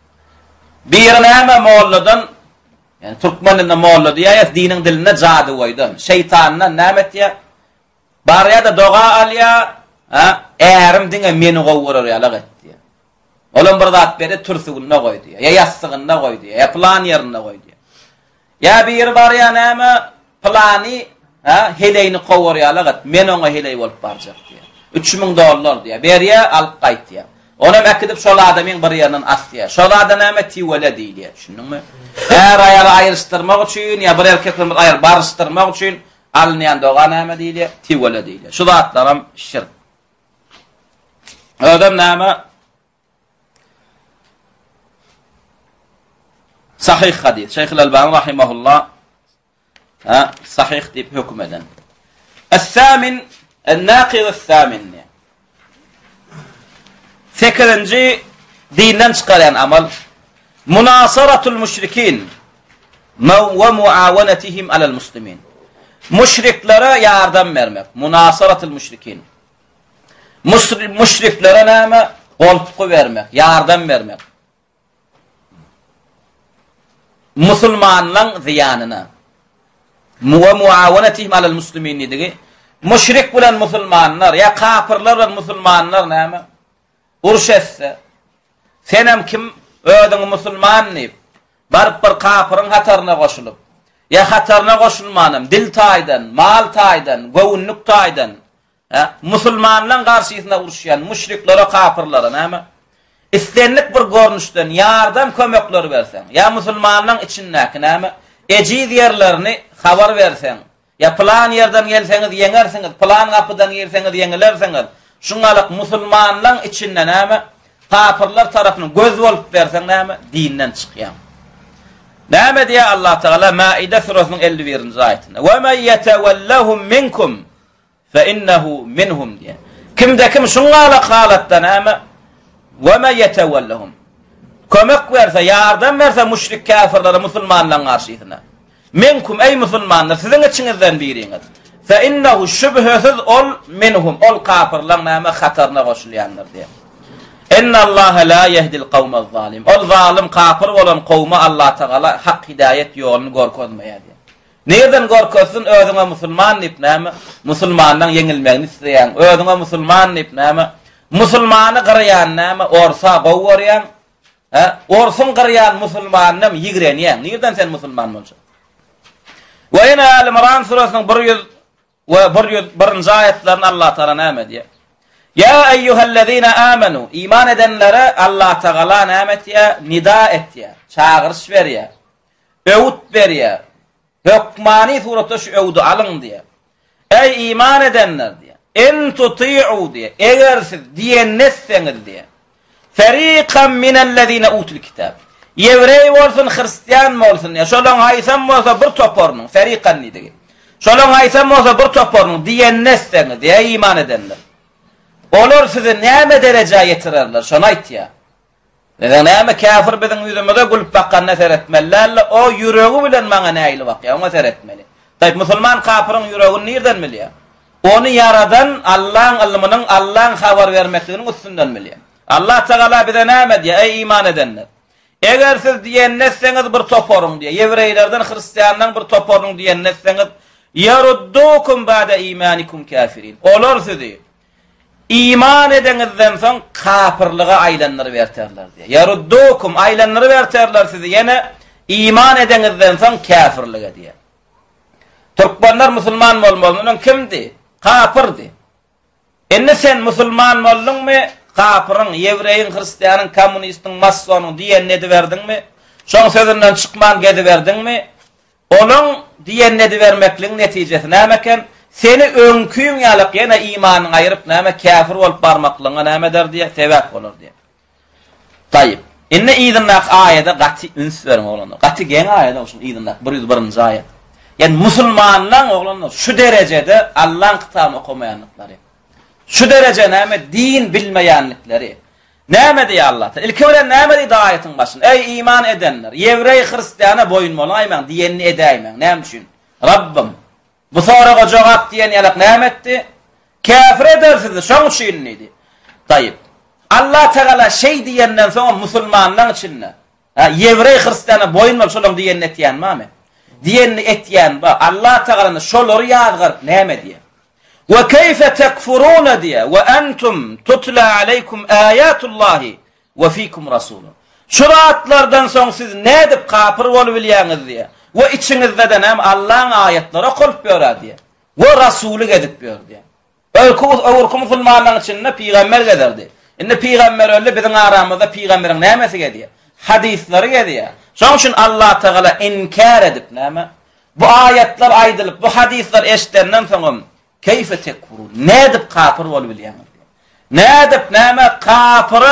Bir neyme moğulladan, yani Türkmen'in moğullu diye dinin diline cadı koydun. Şeytanına neymet ya. Bariya da doğa al ya. Eğerim dine meni kovurur ya. Lağıt diye. Olun bir zat beri türsüğününe koydu ya. Ya yastığınına koydu ya. Ya plan yerine koydu ya. Ya bir bariya neyme plani heleyini kovur ya. Lağıt. Men ona heley olup baracak diye. $3,000 diye. Beriya alıp kayıt diye. Ona mekidip şol adamın bir yanın astıya. Şol adam neyme tivele değil ya. Düşündün mü? Eğer ayalı ayrıştırmak için ya bir erkeklerin ayır barıştırmak için alınyan doğa neyme değil ya. Tivele değil ya. Şu zatlarım şirk. Adam neyme sahih hadis. Şeyh Albani rahimahullah sahih deyip hükmeden. Es-sâmin el-nâkid es-sâmin. 8. dinden çıkaran amal munasaratul müşrikin ve muavanetihim alel muslimin. Müşriklere yardım vermek. Munasaratul müşrikin. Müşriklere neyme? Koltuğu vermek, yardım vermek. Müslümanların ziyanına. Ve muavanetihim alel muslimin dediği. Müşrik bilen Müslümanlar ya kafirler bilen Müslümanlar neyme? Uruş etse, senem kim ödün Müslüman neyip, barıp bir kafirin hatarına koşulup, ya hatarına koşulmanım, dil taydan, mal taydan, gövünlük taydan, Musulmanlaryň garşysyna uruşýan müşriklere, kafirlere näme? İstenlik bir görnüşden yardam kömekleri bersen, ya musulmanlaryň içindäki näme? Ejid yerlerini habar bersen, ya plan yerden gelseňiz yeňersiňiz, plan kapydan girseňiz yeňilersiňiz. Şuňalyk musulmanlaryň içinde näme? Kafirler tarapynyň göz bolup bersen näme? Dinden çykýan. Näme diýär Allah Taala Maide surasynyň 51-nji aýatynda? "Ve men yetewellahum minkum fe innehu minhum" diýär. Kimde kim şuňalyk halatda näme? "Ve men yetewellahum" kömek berse, yardam berse müşrik kafirlere, musulmanlaryň garşysyna. Minkum ey musulmanlar, siziň içiňizden biriňiz. Fe innehu şübhesiz ol minhum, ol kafirler näme hataryna goşulýanlar diýär. Inna Allah la yehdil kavmez zalim. Ol zalim kafir bolan kavma Allah Taala hak hidayet ýoluny gorkozmaýar diýär. Nereden gorkozsun? Özüňe musulman diýip näme? Musulmandan yeňilmegini isleýän, özüňe musulman diýip näme? Musulmany gyrýan näme? Orsa gowwarýan. Orsun gyrýan musulmanyň ýigrenýän. Nereden sen musulman bolsaň? Ve ina Al-Imran surasynyň 101-nji aýatlaryny Allah Taala näme diýär? Ya eyyuhellezine amenu, iman edenlere Allah Teala nämet ya, nida et ya, çağırış ver ya, öğüt ver ya, hükmani surata şu öğüdü alın diye. Ey iman edenler diye, en tuti'u diye, eğer siz diyennetseniz diye, feriqan minellezine utul kitab, Yevrey olsun, Hristiyan mı olsun ya, şolon haysam olsa bir topornun, feriqan nidi. Şolon haysam olsa bir topornun diyennetseniz diye, iman edenler. Olur sizi näme derejeye yetirerler, şonu aýt ya. Ve näme kafir biziň ýüzümize gülüp bakkanna seretmeler, o ýüregi bilen maňa näýli bak ya, ona seretmeli. Taýp musulman kafirin ýüregini nerden bilýär? Onu yaradan Allah'ın ilminin, Allah'ın habar vermekliginiň üstünden bilýär. Allah Teala bize näme diýär? Ey iman edenler. Eger siz diýennetseňiz bir toporun diýär. Ýewreýlerden, Hristiýandan bir toporun diýennetseňiz, yaruddukum ba'da imanikum kafirin. Olur sizi İman edenizden soň kafirlige aýlandyryp berterler diýär. Yaruddukum aýlandyryp berterler sizi ýene iman edenizden soň kafirlige diýär. Türkmenler musulman bolmalynyň kimdi? Kafirdi. Enne sen musulman boldyňmy? Kafirin, Ýewreýin, Hristiýanyň, kommunistiň, massonyň diýenini edip berdiňmi? Şoň sözünden çykman gedip berdiňmi? Onuň diýenini edip bermekligiň netijesi nämeken? Seni öňküň ýalyk ýene imanyny aýryp näme kafir bolup barmaklygyna näme der diýe sebäp bolar diýe. Taýyp. Inne ýygynak aýada gaty üns berme bolanlar. Gaty geň aýada şol ýygynak 101-nji aýat. Ýani musulmanlaryň oglanlar şu derejede Allah'ın kitabyny okumaýanlyklary. Şu derece näme din bilmeýänlikleri. Näme diýär Allah? Ilki bilen näme diýdi aýatyň başynda? Ey iman edenler, Ýewreý, Hristiýana boyun bolaýman, diýenini edäýmen. Näme üçin? Rabbim bu soraga jogap diýen ýalyk näme etdi? Kafir edersiz, şoň üçin idi. Taýyp. Allah Teala şey diýenden soň musulmanlaryň içinde, Ýewreý, Hristiýana boyun bol şolaryň diýenini etýänmi? Diýenini etýän ba Allah Teala şolary ýazgyr näme diýär? Ve keyfe tekfuruna diye ve entum tutla aleykum ayatullahi ve fikum rasulun. Şuratlardan soň siz ne edip kafir bolup bilýäňiz diye. Ve içiňizde de hem Allah'ın ayetleri okulyp berýär diye. Ve rasuly edip berýär diye. Öwrki musulmanlaryň içinde peýgamber gederdi. Indi peýgamber öldü, biziň aramyzda peýgamberiň nämesi gediýär? Hadisleri gediýär. Şoň üçin Allah Teala inkar edip näme? Bu ayetler aýdylyp, bu hadisler eşitenden soň keyfe tekfurun. Ne edip kafir bolup bilýäňiz? Ne edip näme kafiri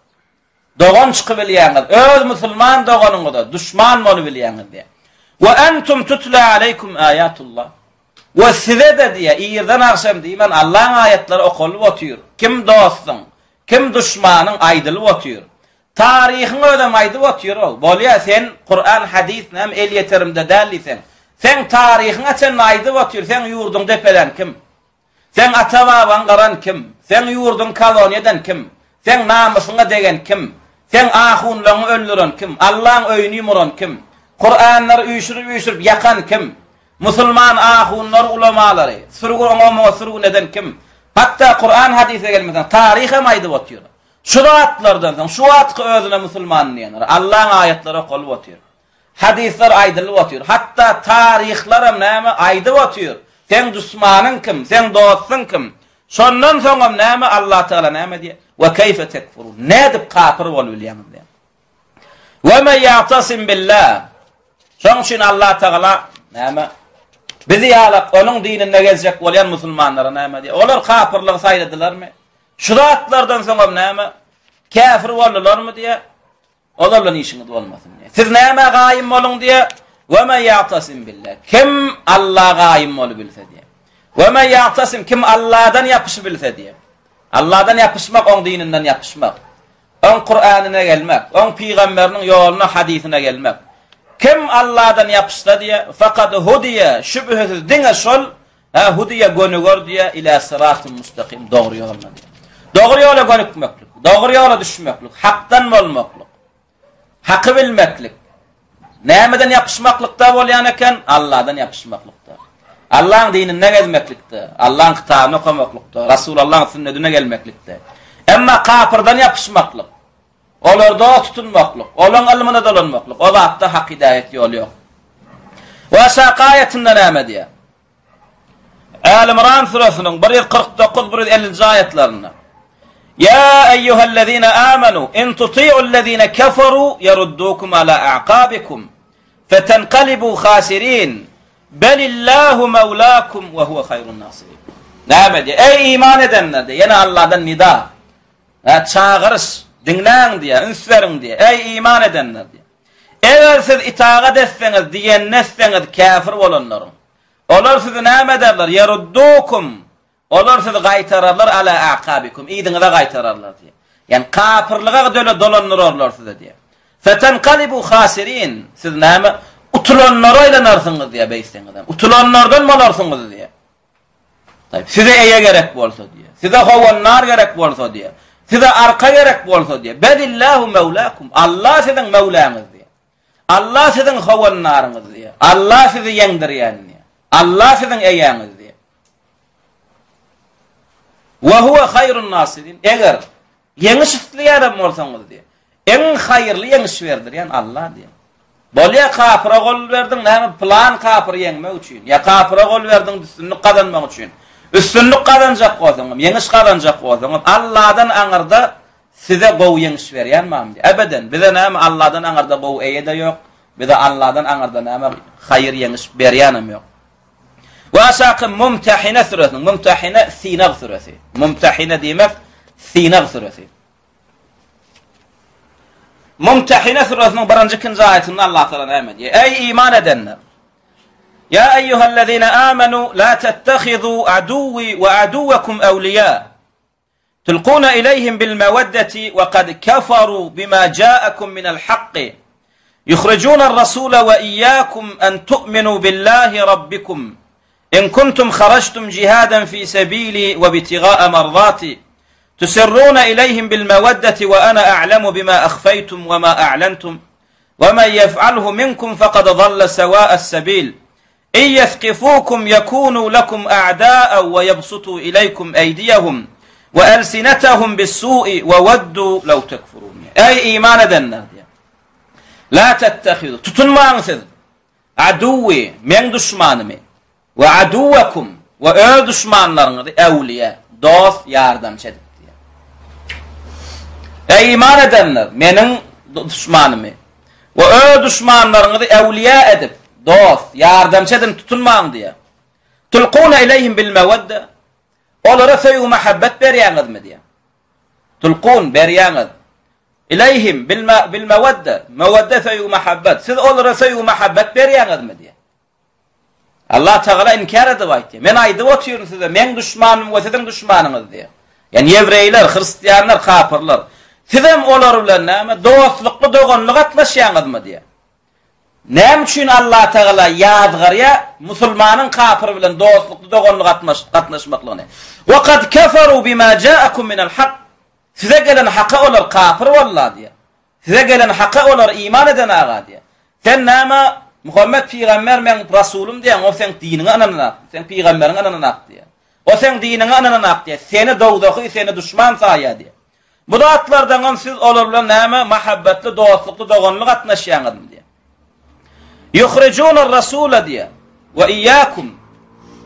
dogan çykyp bilýäňiz? Öz musulman doganyňda düşman bolup bilýäňiz diye. Ve entum tutla aleykum ayatullah. Ve size de diye iyirden akşam diýmen Allah'ın ayetleri okulyp otýur. Kim dostun, kim düşmanyň aýdylyp otýur. Tarihiň ödem aýdyp otýur ol. Bolýa sen Kur'an, hadis hem el yeterimde dälisen. Sen tarihiňe sen aýdyp otýur. Sen ýurduň depelen kim? Sen ata-babaň garan kim? Sen ýurduň koloniýadan kim? Sen namusyňa degen kim? Sen ahunlaryny öldüren kim? Allah'ın öýüni ýumuran kim? Kur'anlar üýşürip yakan kim? Musulman ahunlar ulemalary, sürgün neden kim? Hatta Kur'an hadise gelmeden tarihe aýdyp otýar. Şu atlardan, şu atky özüne musulman diýenler. Allah'ın ayetleri okulyp otýar. Hadisler aýdylyp otýar. Hatta tarihler hem näme aýdyp otýar. Sen düşmanyň kim? Sen dostun kim? Sondan soňam näme Allah Taala näme diýe? Ve keyfe tekfurun. Nädip kafir bolýarlar diýe. Ve men ya'tasim billah. Şoň üçin Allah Taala näme? Bizi ýalap onuň dinine gezjek bolýan musulmanlara näme diýe? Olar kafirlik saýladylarmy? Şu zatlardan soňam näme? Kafir bolýarlarmy diýe? Olarla işiniz bolmasyn diýe. Siz näme gaýym boluň diýe? Ve men ya'tasim billah. Kim Allah gaýym bolup bilse diýe. Ve men ya'tasim kim Allah'dan yapışıp bilse diye. Allah'dan yapışmak, on dininden yapışmak. On Kur'an'ına gelmek, on peygamberinin yoluna, hadisine gelmek. Kim Allah'dan yapışsa diye, fakat hudiye, şüphesiz dine şol, hudiye gönügör diye, ila sırat-ı müstakim, doğru yoluna diye. Doğru yola gönükmeklik, doğru yola düşmeklik, haktan olmaklik, hakkı bilmeklik. Nämeden yapışmaklıkta bolýan eken, Allah'dan yapışmaklıkta. Allah'ın dinine gezmeklikte, Allah'ın kitabını okumaklıkta, Resulullah'ın sünnetine gelmeklikte. Emma kafirden yapışmaklık, olarda tutunmaklık, olan ilmine dolanmaklık, o zatta hak hidayet yolu yok. Ve aşağı ayetinde näme diye? Al-İmran suresinin 149-150 ayetlerine. Ya eyyühellezine amenu, in tuti'ullezine keferu, yeruddukum ala a'qabikum, fetenqalibu khasirin. Belillahu mevlakum ve huve hayrun nasirin. Näme diye? Ey iman edenler diye. Yine Allah'dan nida. Çağırış, dinleyin diye, ünsverin diye. Ey iman edenler diye. Eğer siz itaat etseniz, diyennetseniz kafir olanların. Onlar sizi näme ederler? Yeruddukum. Onlar sizi gaytararlar ala aqabikum. İdinize gaytararlar diye. Yani kafirliğe döle dolanırlar size diye. Fetenqalibu khasirin. Siz näme? Utulanlara ilenarsınız diye beyseniz. Utulanlardan mı alarsınız diye. Tabii, size eye gerek bolsa diye. Size havanlar gerek bolsa diye. Size arka gerek bolsa diye. Belillahu mevlakum. Allah sizin mevlanız diye. Allah sizin havanlarınız diye. Allah sizi yendiriyen diye. Allah sizin eyanız diye. Ve huve hayrun nasirin. Eğer yeniş isteyen olsanız diye. En hayırlı yeniş verdir yani Allah diye. Bolya kafira gol verdin, näme plan kafir ýengmek üçin. Ya kafira gol verdin üstünlük kazanmak üçin. Üstünlük kazanjak bolsaňam, ýeňiş kazanjak bolsaňam, Allah'dan aňyrda size gow ýeňiş berýänmem diýe. Ebeden, bize näme Allah'dan aňyrda gow eýede ýok, bize Allah'dan aňyrda näme haýyr ýeňiş berýänem ýok. Wa aşaky Mumtahina suresi, Mumtahina Sinag suresi. Mumtahina diýmek Sinag suresi. Mumtahina suresinin 1-2 ayetinde Allah Teala näme diýär? Ey iman edenler! Ya eyyuhellezine amenu la tettehizu aduwwi ve aduwwakum awliya. Tulquna ilayhim bil mawaddati ve kad kafaru bima ja'akum minel haqqi. Yukhrijuna ar-rasula ve iyyakum an tu'minu billahi rabbikum. In kuntum kharajtum jihadan fi sabili ve bitiga'a mardati. تسرون إليهم بالمودة وأنا أعلم بما أخفيتم وما أعلنتم ومن يفعله منكم فقد ضل سواء السبيل إن يثقفوكم يكونوا لكم أعداء ويبسطوا إليكم أيديهم وألسنتهم بالسوء وودوا لو تكفرون. أي إيمان دنا لا تتخذوا تتنمانسد عدوي من دشمانمي وعدوكم وأدشمانلرن أولياء دوست yardımcı. Ey iman edenler, menin düşmanımı ve o düşmanlarını evliya edip, dost, yardımcı edin tutunmağın diye. Tulquna ileyhim bil mevedde, onlara feyu muhabbet beriyaniz mi diye. Tulqun beriyaniz. İleyhim bil mevedde, mevedde feyu muhabbet. Siz onlara feyu muhabbet beriyaniz mi diye. Allah Teala inkar edip diye. Men aydı otuyorum size, men düşmanım ve sizin düşmanınız diye. Yani Yevreyler, Hristiyanlar, kafirler. Sizem olar bilen näme dostlukly doganlyk atlaşýaňyzmy diye. Näme üçin Allah Teala ýazgarya musulmanyň kafir bilen dostlukly doganlyk atnaşmaklygyny. Wa kad kafaru bima ja'akum minel haqq. Size gelen hakka olar kafir walla diye. Size gelen hakka olar iman eden aga diye. Sen näme Muhammed peygamber men rasulum diye, o sen dinine ananaq, sen peygamberiň ananaq diye. O sen dinine ananaq diye. Seni dowdaky, seni düşman saýa diye. Bu zatlardan siz olar bilen näme muhabbetli, dostlukly doganlyk atnaşýaňyz diye. Yukhrijuna ar-rasula diye ve iyyakum.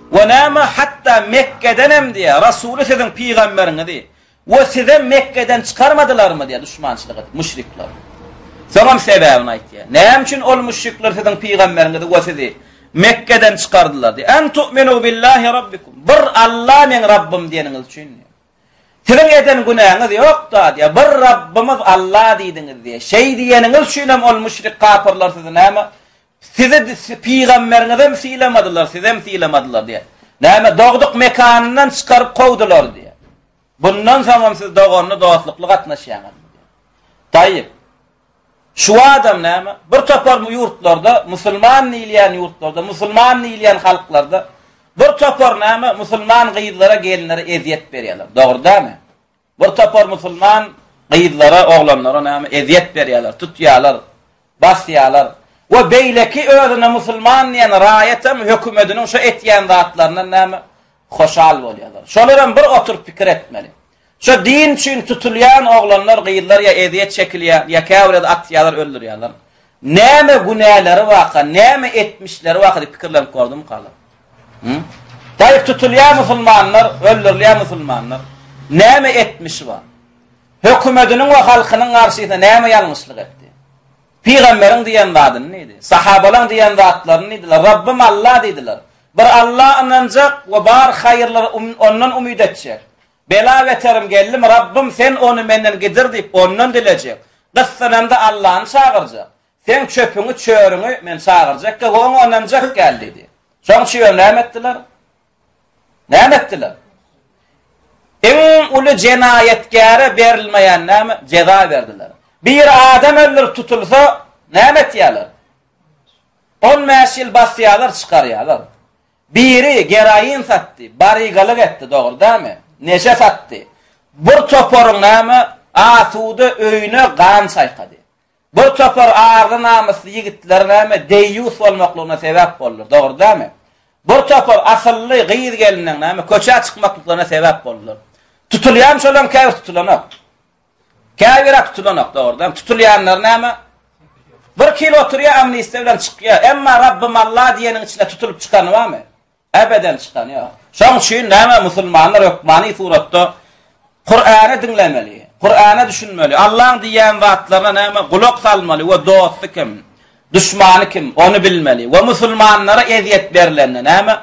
Ve näme hatta Mekke'den hem diye Resulü sizin peygamberiniz diye. Ve size Mekke'den çıkarmadılar mı diye düşmançılık edip müşrikler. Sonam sebebini ayt diye. Näme üçin ol müşrikler sizin peygamberiniz ve sizi Mekke'den çıkardılar diye. En tu'minu billahi rabbikum. Bir Allah men Rabbim diyeniniz üçün. Sizin eden günahınız yok da diye. Bir Rabbimiz Allah diydiniz diye. Şey diyeniniz üçün hem ol müşrik kafirler sizi näme? Sizi peygamberinize msilemediler, size msilemediler diye. Näme doğduk mekanından çıkarıp kovdular diye. Bundan sonra siz doğanlı doğatlıklı katnaşayanlar diye. Tayyip. Şu adam näme? Bir topar yurtlarda, Müslüman niyleyen yurtlarda, Müslüman niyleyen halklarda bir topar näme? Müslüman gıyızlara, gelinlere eziyet berýärler. Doğru dämi? Bir topar Müslüman gıyızlara, oğlanlara näme? Eziyet berýärler, tutýarlar, basýarlar. Ve beyleki özüne Müslüman diyen rayetem hükümetinin şu etyen zatlarından näme? Hoşal bolýarlar. Şolaram bir oturup pikir etmeli. Şu din üçün tutulýan oğlanlar, gıyızlar ya eziyet çekilýär, ya käwrede atýarlar, öldürýärler. Näme günäleri waka, näme etmişleri waka diýip pikirlenip gördüm galar. Taýip tutulýan musulmanlar, öldürilýän musulmanlar näme etmiş var? Hükümetinin we halkynyň garşysynda näme ýalňyşlyk etdi? Peygamberin diýen zadyny neydi? Sahabalar diýen zatlaryny neydiler? Rabbim Allah diýdiler. Bir Allah ananjak we bar haýyrlar ondan umyt etjek. Bela weterim geldim, Rabbim sen onu menden gidir diýip ondan dilejek. Gyssanamda Allah'ny çağırjak. Sen çöpüňi, çöörüňi men çağırjak, goňa ananjak geldi diýdi. Şoň şeýle näme etdiler? Näme etdiler? En uly jenayetkara berilmeýän näme? Ceza berdiler. Bir adam öldürüp tutulsa näme etýärler? 10 mäşil basýarlar, çykarýarlar. Biri gerayin satdy, barigalyk etdi, dogry dämi? Neşe satdy. Bir toporyň näme? Asuda öýüne gan çaýkady. Bir topor ağrı namusly ýigitler näme? Deýus bolmaklygyna sebäp boldur, dogry dämi? Bir topor asylly gyýyz gelinen näme? Köçe çykmaklygyna sebäp boldur. Tutulýan şolam käwir tutulanak. Käwir tutulanak, dogry dämi? Tutulýanlar näme? Bir kilo oturýar, amnistiýa bilen çykýar. Emma Rabbim Allah diýeniň içine tutulup çykany barmy? Ebeden çykan ýok. Şoň üçin näme musulmanlar hukmany suratda Kur'any dinlemeli, Kur'ana düşünmeli. Allah'ın diýen zatlaryna näme gulak salmaly we dosty kim, düşmany kim, onu bilmeli. We musulmanlara eziyet berilende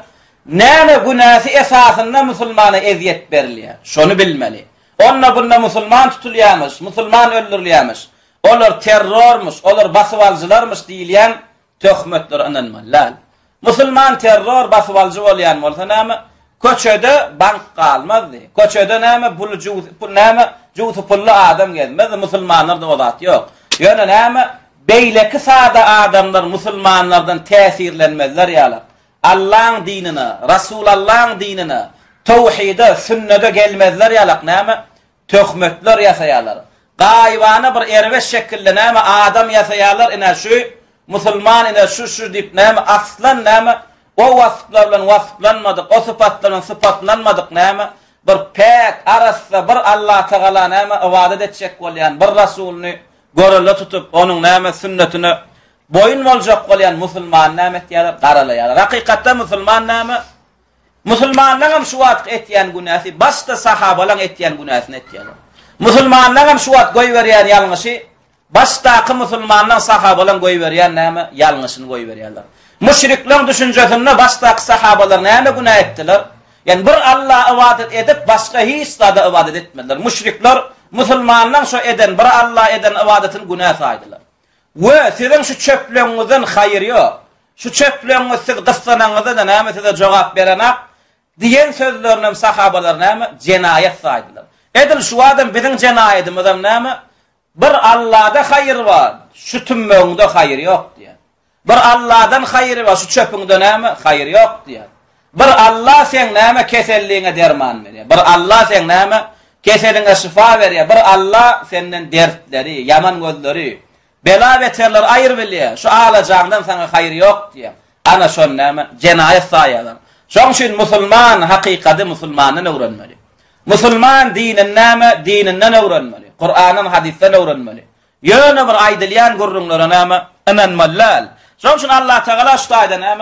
näme günäsi esasında musulmana eziyet berilýär. Şonu bilmeli. Onna bunda musulman tutulýarmyş, musulman öldürilýärmyş. Olar terrormuş, olar basywaljylarmyş diýilýän töhmetler ananmalar. Musulman terror basywaljy bolýan bolsa näme? Köçede bank kalmazdy. Köçede näme pul näme? Juwty pully adam gelmez. Musulmanlar da olat ýok. Ýöne näme? Beýleki sada adamlar musulmanlardan täsirlenmezler ýalar. Allah'ın dinine, Resulullah'ın dinine, tawhide, sünnete gelmezler ýalak näme? Töhmetler ýasaýarlar. Gaýbana bir erweş şekilde näme adam ýasaýarlar ine şu musulman ine şu diýip näme aslan näme o wasflar bilen wasflanmadyk, o sypatlar bilen sypatlanmadyk näme bir pek arasda bir Allah Taala näme ibadet etjek bolýan bir rasulny görele tutup onuň näme sünnetine boyun boljak bolýan musulman näme etýär garalayar. Hakykatda musulman näme? Musulmanlar hem şu wagt etýän günäsi başda sahabalar etýän günäsini etýärler. Musulmanlar hem şu wagt goý berýän ýalňysy başdaky musulmanlar sahabalar goý berýän näme ýalňysyny goý berýärler. Müşrikler düşünjesinde başdaky sahabalar näme günah etdiler? Yani bir Allah ibadet edip başka hiç zada ibadet etmediler. Müşrikler musulmanlar şu eden bir Allah eden ibadetin günah saydılar. Ve sizin şu çöplüğünüzün hayır yok. Şu çöplüğünüz siz kıssananızda da näme size cevap berenak diyen sözlerinin sahabalar näme cenayet saydılar. Edil şu adam bizim cenayetimizden näme bir Allah'da hayır var. Şu tümmöğünde hayır yok diye. Bir Allah'dan hayır var. Şu çöpüngde näme hayır yok diye. Bir Allah sen näme keselliğine derman veriyor. Bir Allah sen näme keseline şifa veriyor. Bir Allah senden dertleri, yaman gözleri, bela beterler ayır bilýär. Şu alacağından sana hayır yok diye. Ana şon näme cenayet saýarlar. Şoň üçin musulman hakykady musulmanyny öwrenmeli. Musulman dinin näme dininden öwrenmeli. Kur'anyň hadisden öwrenmeli. Ýöne bir aýdylýan gurrunlara näme ananmallal. Şoň üçin Allah Taala şu taýda näme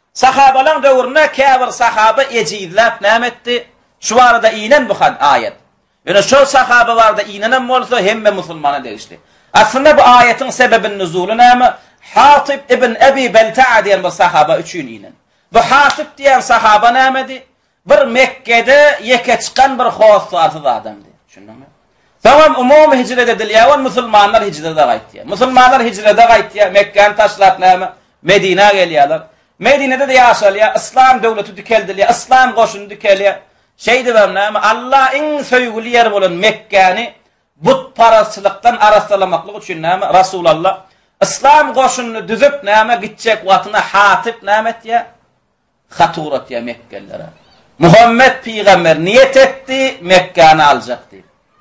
Sahabalan döwrüne käbir sahaba ejizlap nämetdi. Şu arada inen bu ayet. Yani şu sahaba vardı inanan bolsa hemme musulmana degişdi. Aslında bu ayetin sebebin nuzulu näme? Hatib ibn Abi Belta'a diyen bir sahaba üçün inen. Bu Hatib diyen sahaba nämedi? Bir Mekke'de yeke çıkan bir hossasız adamdı. Şundamy? Tamam umum hicret edilýär, musulmanlar hicrete gaýtdy. Musulmanlar hicrete gaýtdy, Mekke'ni taşlap näme? Medine gelýärler. Medine'de de ýaşalýar, İslam döwleti dikeldiler, İslam goşuny dikelýär. Şeydi näme? Allah en söýgüli yer bolan Mekke'ni but parasçılykdan arasalamaklyk üçin näme? Rasulullah İslam goşunyny düzüp näme gitjek watyna Hatib näme etýär? Haturat ya Mekkelilere. Muhammed peygamber niyet etti Mekke'ni alacaktı.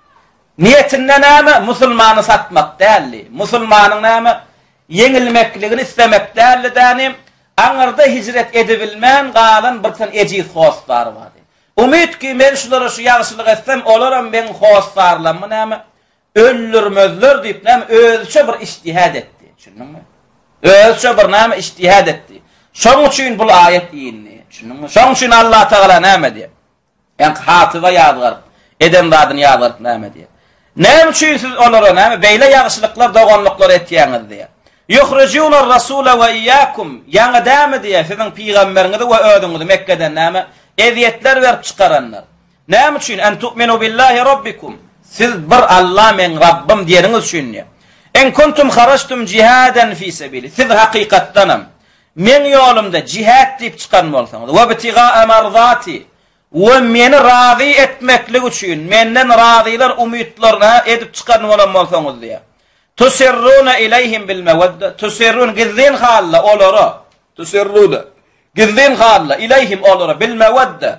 Niyetinden näme? Musulmanı satmak dälli. Musulmanın näme? Yeňilmekligini istemek dälli dänim. Aňyrda hicret edebilmän galan bir tan ejiz hoslar bardy. Umid ki men şulara şu ýagşylyk etsem olaram men hoslarlamy näme? Öllürmezler diýip näme? Özçe bir ijtihad etdi. Şunuňmy? Özçe bir näme ijtihad etdi. Şoň üçin bu ayet ýyny. Şunuňmy? Şoň üçin Allah Taala näme diýär? Yani Hatiba ýadgar, edem badyny ýadgar näme diýär? Näme üçin siz olara näme beýle ýagşylyklar, doganlyklar etýäňiz diýär. Yukhrijuna ar-rasula wa iyyakum. Ýa-ni däme diýär, siziň peýgamberiniňiz we ödüňiz Mekke'den näme? Eziýetler berip çykaranlar. Näme üçin? En tu'minu billahi rabbikum. Siz bir Allah men Rabbim diýeriňiz üçin. En kuntum kharajtum jihadan fi sabili. Siz hakykatdanam men ýolumda jihad diýip çykan bolsaňyz, we bitiga mardati, we meni razy etmeklik üçin, menden razylar umytlaryna edip çykan bolan bolsaňyz diýär. Tusirruna ilayhim bil mawadda, tusirrun gizlin halla olara, tusirruna gizlin halla ilayhim olara bil mawadda.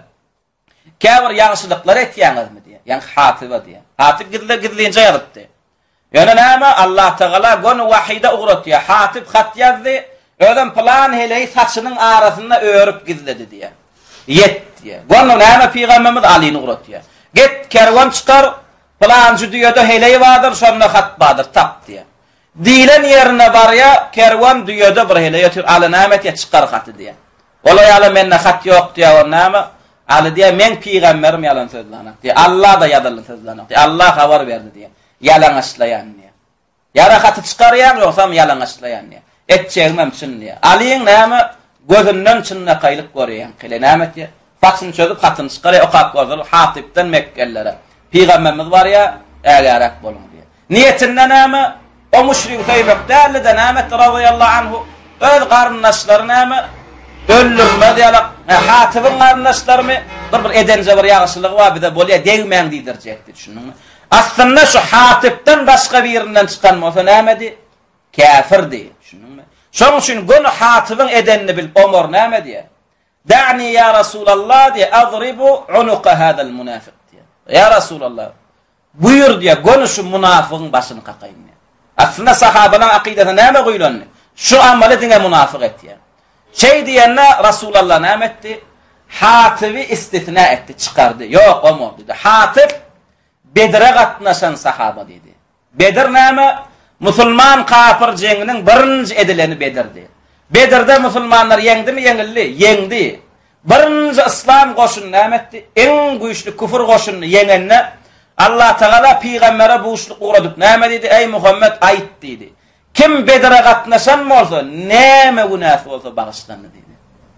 Käbir ýagşylyklar etýäňizmi diýär. Yani Hatiba diýär. Hatib gizlinje ýazypdy. Yani näme? Allah Taala gonu wahide ugratýar. Hatib hat ýazdy. Ödem plan heleyi saçının arasında örüp gizledi diye. Yet diye. Gonu näme Peygamberimiz Ali'ni uğratıyor. Git kervan çıkar, plancı düýede heleyi vardır, şonda hat bardır, tap diye. Dilen yerine bar ya, kervan düýede bir heleyi tür Ali nämet ya çıkar hatı diye. Ola ýaly menne hat ýok diye, o näme? Ali diye men Peygamberim ýalan sözlanak diye. Allah da ýadalan sözlanak diye. Allah habar berdi diye. Ýalan aşlayan diye. Ýara hatı çykarýan ýoksam ýalan aşlayan diye. Etçeğmem çınlıya. Aliyin näme gözünden çınna qaylyk görýän. Kile näme diýär? Faksyn çözüp hatyn çykary okap gordur Hatibden Mekkelilere. Peygamberimiz bar ya ägärak bolun diýär. Niyetinden näme? O müşrik Tayyib'de de näme radıyallahu anhu öz garyndaşlary näme? Öllürme diýerler. Hatibin garyndaşlarmy bir edenje bir ýagşylygy bar, bir de bolýa degmäň diýdirjekdir. Şunuňmy? Aslında şu Hatibden başga birinden çykan bolsa nämedi? Kafirdi. Şoň üçin gonu Hatibin edenini bil Ömer näme diýär? Da'ni ya Rasulullah diye adribu unuqa hadal munafiq diye. Ya Rasulullah buyur diye gonu şu münafıgın başını qaqaýyn. Aslında sahabalar aqidasına näme goýulandy? Şu amaly diňe münafık etdi. Şey diýenne Rasulullah näme etdi? Hatibi istisna etdi, çykardy. Ýok Ömer dedi. Hatib Bedre gatnaşan sahaba dedi. Bedr näme? Musulman kafir jenginiň birinji edileni Bedirdi. Bedirde musulmanlar yeňdimi yeňildi? Yeňdi. Birinji İslam goşuny näme etdi? En güýçli küfür goşuny yeňenne Allah Taala peýgambere bu işli ugradyp näme dedi? Ey Muhammed aýt dedi. Kim Bedre gatnaşan bolsa, näme günäsi bolsa bagyşlandy dedi.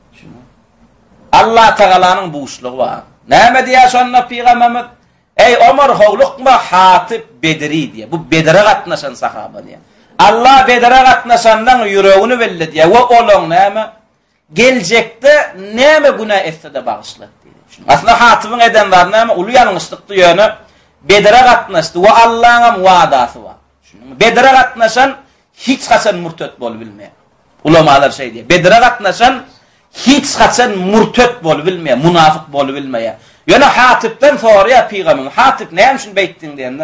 Allah Taalanyň bu işligi bar. Näme diýär şonda peýgamberimiz? Ey Ömer howlukma Hatib Bedri diye. Bu Bedre gatnaşan sahaba diye. Allah Bedre gatnaşandan yüreğini belli diye. Ve olon näme? Geljekde näme günah etse de bagyşlap diye. Aslında Hatibin edenler näme? Uly ýalňyşlykdy ýöne Bedre gatnaşdy we Allah'ın wadaty bar. Bedre gatnaşan hiç haçan murtet bolup bilmeýär. Ulamalar şey diye. Bedre gatnaşan hiç haçan murtet bolup bilmeýär, munafyk bolup bilmeýär. Ýöne Hatibden soraýar peýgamber. Hatib näme üçin beýtdiň diýende?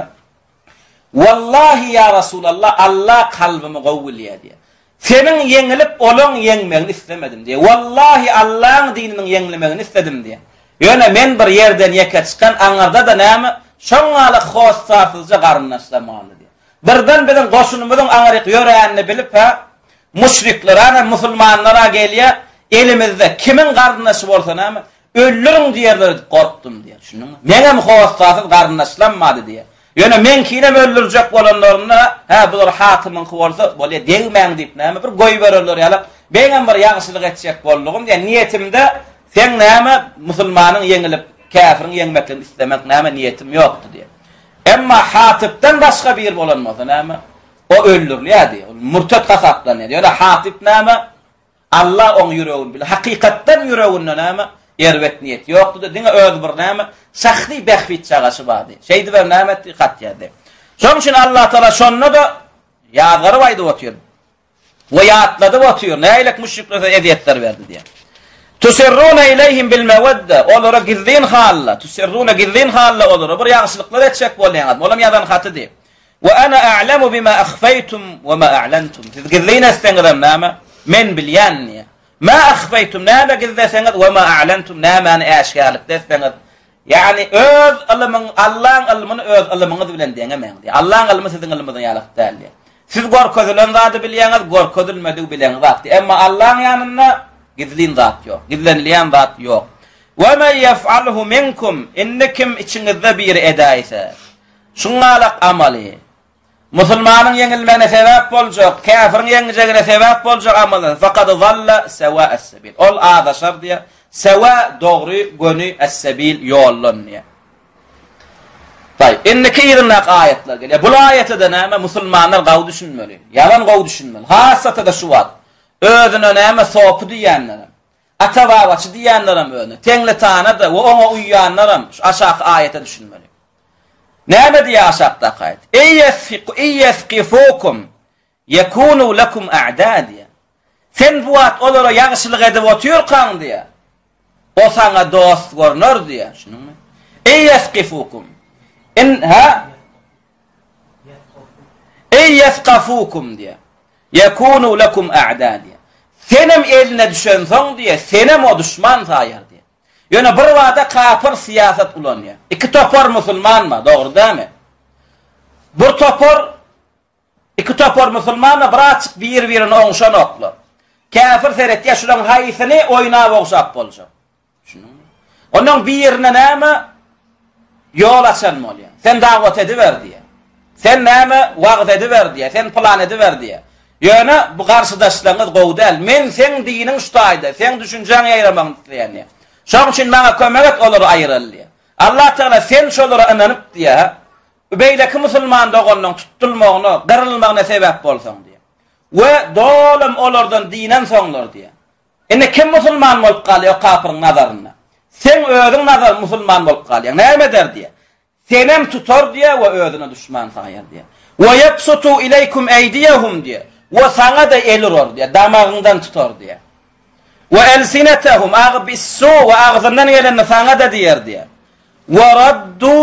Wallahi ya Rasulullah Allah kalbimi gowulýar diýär. Senin yeňilip olan yeňmegini istemedim diýär. Wallahi Allah'ın dininiň yeňlemegini istedim diýär. Ýöne men bir ýerden ýeke çykan aňarda da näme? Şoňaly hossafyzca garyndaşlamaly diýär. Birden bilen goşunymyzyň aňaryk ýöreýänini bilip ha müşrikler ana musulmanlara gelýär. elimizde kimin gardynaşy bolsa näme öllürün diýerler korktum diye. Şunuň meňem howastasy gardynaşlanmady diye. Ýöne men kinem öldürjek bolanlaryna ha bular hatymyň bolsa bolýa degmäň diýip näme bir goý bererler ýaly. Meňem bir ýagşylyk etjek boldugum diye niýetimde sen näme musulmanyň ýeňilip käfirin ýeňmekden istemek näme niýetim ýokdy diye. Emma Hatipden başga bir bolanmasa näme o öldürülýärdi. Murtat hasaplanýar. Ýöne Hatip näme Allah oň ýüregini bil. Hakykatdan ýüreginden näme erwet niýet ýokdy da diňe öz bir näme sahly behbit çagasy bardy. Şeýdi bir näme diqqat ýerdi. Şoň üçin Allah Taala şonda da ýazgary baýdy otýar. Ve ýatladı otýar. Näýlek müşriklere ediyetler berdi diye. Tusirruna ileyhim bil mawadda. Olara gizlin halla. Tusirruna gizlin halla olara bir ýagşylyklar etjek bolýan. Olam ýadan haty diýip. Ve ana a'lamu bima akhfaytum ve ma a'lantum. Siz gizlin etseňiz näme? Men bilýän. Ma akhfaytum näme gizleseňiz we ma a'lantum näme aşgarlyk etseňiz. Yani öz Allah'ın ilmini öz ilminiz bilen deňemeňiz. Allah'ın ilmi siziň ilminizden ýalyk däl. Siz gorkodylan zady bilýäňiz, gorkodylmady bilýäňiz wagty. Emma Allah'ın ýanynda gizlin zat ýok. Gizlenilýän zat ýok. Ve men yef'alhu minkum innakum içiňizde bir edaýsa. Şuňalak amaly. Musulmanyň ýeňilmegine sebäp boljak, käfiriň ýeňiljegine sebäp boljak amaly faqad zalla sawa'as sabil. Ol adaşar diýe. Sawa dogry göni as-sabil ýollan diýe. Taýip, inneki ýerine ayetler gelýär. Bu aýetde näme musulmanlar gawy düşünmeli. Yalan gawy düşünmeli. Hassata da şu wagt. Özüne näme sopy diýenler. Ata-babaçy diýenler özüne. Teňle tanada we oňa uýýanlar aşağı aýete düşünmeli. Näme diýär aşakda aýet? Eyyesqifukum yakunu lakum a'dadiya. Sen bu wagt olara ýagşylyk edip otýarkaň diýär. O sana dost görnür diýär. Şunuňmy? Eyyesqifukum in ha eyyesqafukum diye yekunu lakum a'dadiya. Senem eline düşensoň diye senem o düşman taýar diye. Ýöne bir wada kafir siýasat ulanýar. İki topor musulmanma, dogry dämi? Bir topor iki topor musulmanma bir açyk bir-birini oňşan oklar. Kafir seretýär şulan haýsyny oýnap oňşap boljak. Şunuňmy? Onuň birine näme yol açan bolýar. Sen dawat ediber diye. Sen näme wagt ediber diye. Sen plan ediber diye. Ýöne bu garşydaşlaryňyz gowdal. Men sen diniň ustaýdy. Sen düşünjäň ýaýramaň diýeni. Şoň üçin maňa kömek et olar aýryldy. Allah Taala sen şolara inanyp diye. Beýleki musulman doganyň tutulmagyna, garylmagyna sebäp bolsaň diye. We dolum olardan dinen soňlar diye. Ene kim musulman bolup galýar kafirin nazaryna? Sen özüň nazar musulman bolup galýar. Näme der diye. Senem tutar diye ve özüne düşman saýar diye. Ve yabsutu ileykum eydiyahum diye. Ve sana da eliror diye. Damağından tutar diye. Ve elsinetahum ağbissu ve ağzından gelen sana da diyer diye. Ve raddu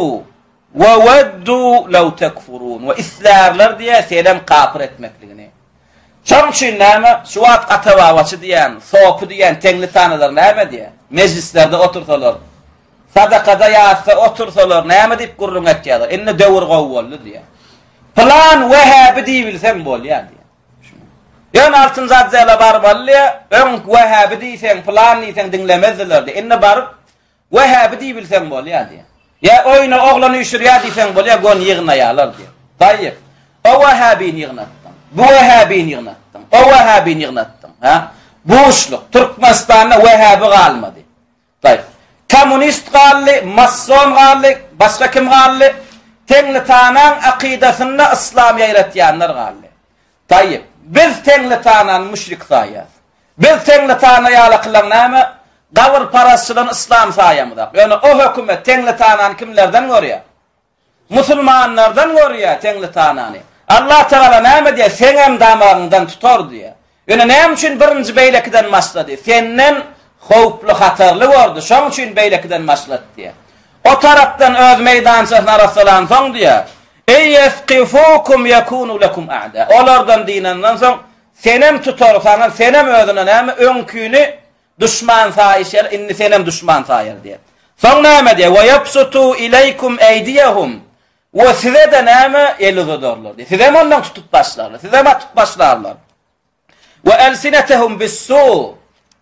ve veddu law tekfurun. Ve islarlar diye senem kafir etmekligini. Şoň üçin näme? Şu wagt ata-babaçy diýen, sopy diýen teňli tanylar näme diye? Meclislerde otursalar. Sadakada ýatsa otursalar näme diýip gurrun etýärler. Enne döwür gawy boldy diýe. Plan Wahhabi diýip bilsem bolýar diýe. Ýöne altyn zatjala bar bolýar, öň Wahhabi diýsen, plan diýsen dinlemezler diýe. Enne bar Wahhabi diýip bilsem bolýar diýe. Ya oýna oglany üşürýär diýsen bolýar, gon ýygnaýarlar diýe. Taýyp. O Wahhabi ýygnatdyň. Bu Wahhabi ýygnatdyň. O Wahhabi ýygnatdyň. Ha? Boşluk. Türkmenistanda Wahhabi galmady. Taýyp. Komünist gally, mason gally, başga kim gally? Teňli tanan aqidasyny islam ýaýratýanlar gally. Taýyp. Biz teňli tanan müşrik saýas. Biz teňli tanan ýaly näme? Gawr parasçydan islam saýamyzak. Ýöne o hökümet teňli tanan kimlerden görýär? Musulmanlardan görýär teňli tanany. Allah Taala näme diýär? Sen hem damagyňdan tutar diýär. Ýöne näme üçin birinji beýlekden maslady? Senden howply hatarly boldy. Şoň üçin beýlekden maslahat diýär. O tarapdan öz meýdançysyna rasalan soň diýär. Eyyesqifukum yakunu lakum a'da. Olardan dinenden soň senem tutarsaň, senem özüne näme öňküni düşman saýşer, inni senem düşman saýar diýär. Soň näme diýär? Ve yabsutu ileykum eydiyahum. Ve size de näme elizodorlar diýär. Size ondan tutup başlarlar. Size mat tutup başlarlar. Ve elsinetehum bis-su.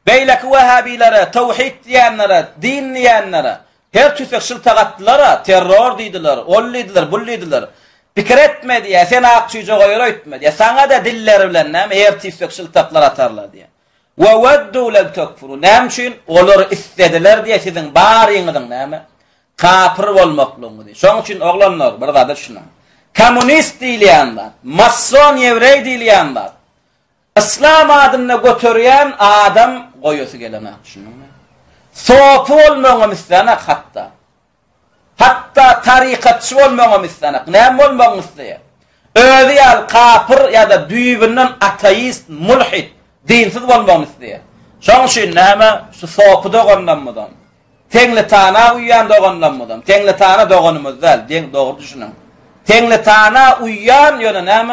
beylek Vahabilere, tevhid diýenlere, din diýenlere, her türlü şyltagatlara terror diýdiler, ollydylar, bullydylar. Pikir etme diye, sen akçyjy goýar öýtme diye, sana da dilleri bilen näme her türlü şyltaklar atarlar diye. Ve weddu lan takfuru. Näme olar istediler diye sizin baryňyzyň näme? Kapır bolmaklygy diye. Şoň üçin oglanlar, biradar şuna. Kommunist diýilýänler, mason ýewrey diýilýänler. İslam adyna götürýän adam goýusy gelemek şunuňmy? Sopu bolmagyny istenek hatta. Hatta tarikatçy bolmagyny istenek. Näme bolmagyny isteýär? Özi ýal kapır ýa-da düýbünden ateist, mulhid, dinsiz bolmagyny isteýär. Şoň üçin näme? Şu sopu dogandanmadan. Teňli tana uýan dogandanmadan. Teňli tana doganymyz däl, deň dogry düşünün. Teňli tana uýan ýöne näme?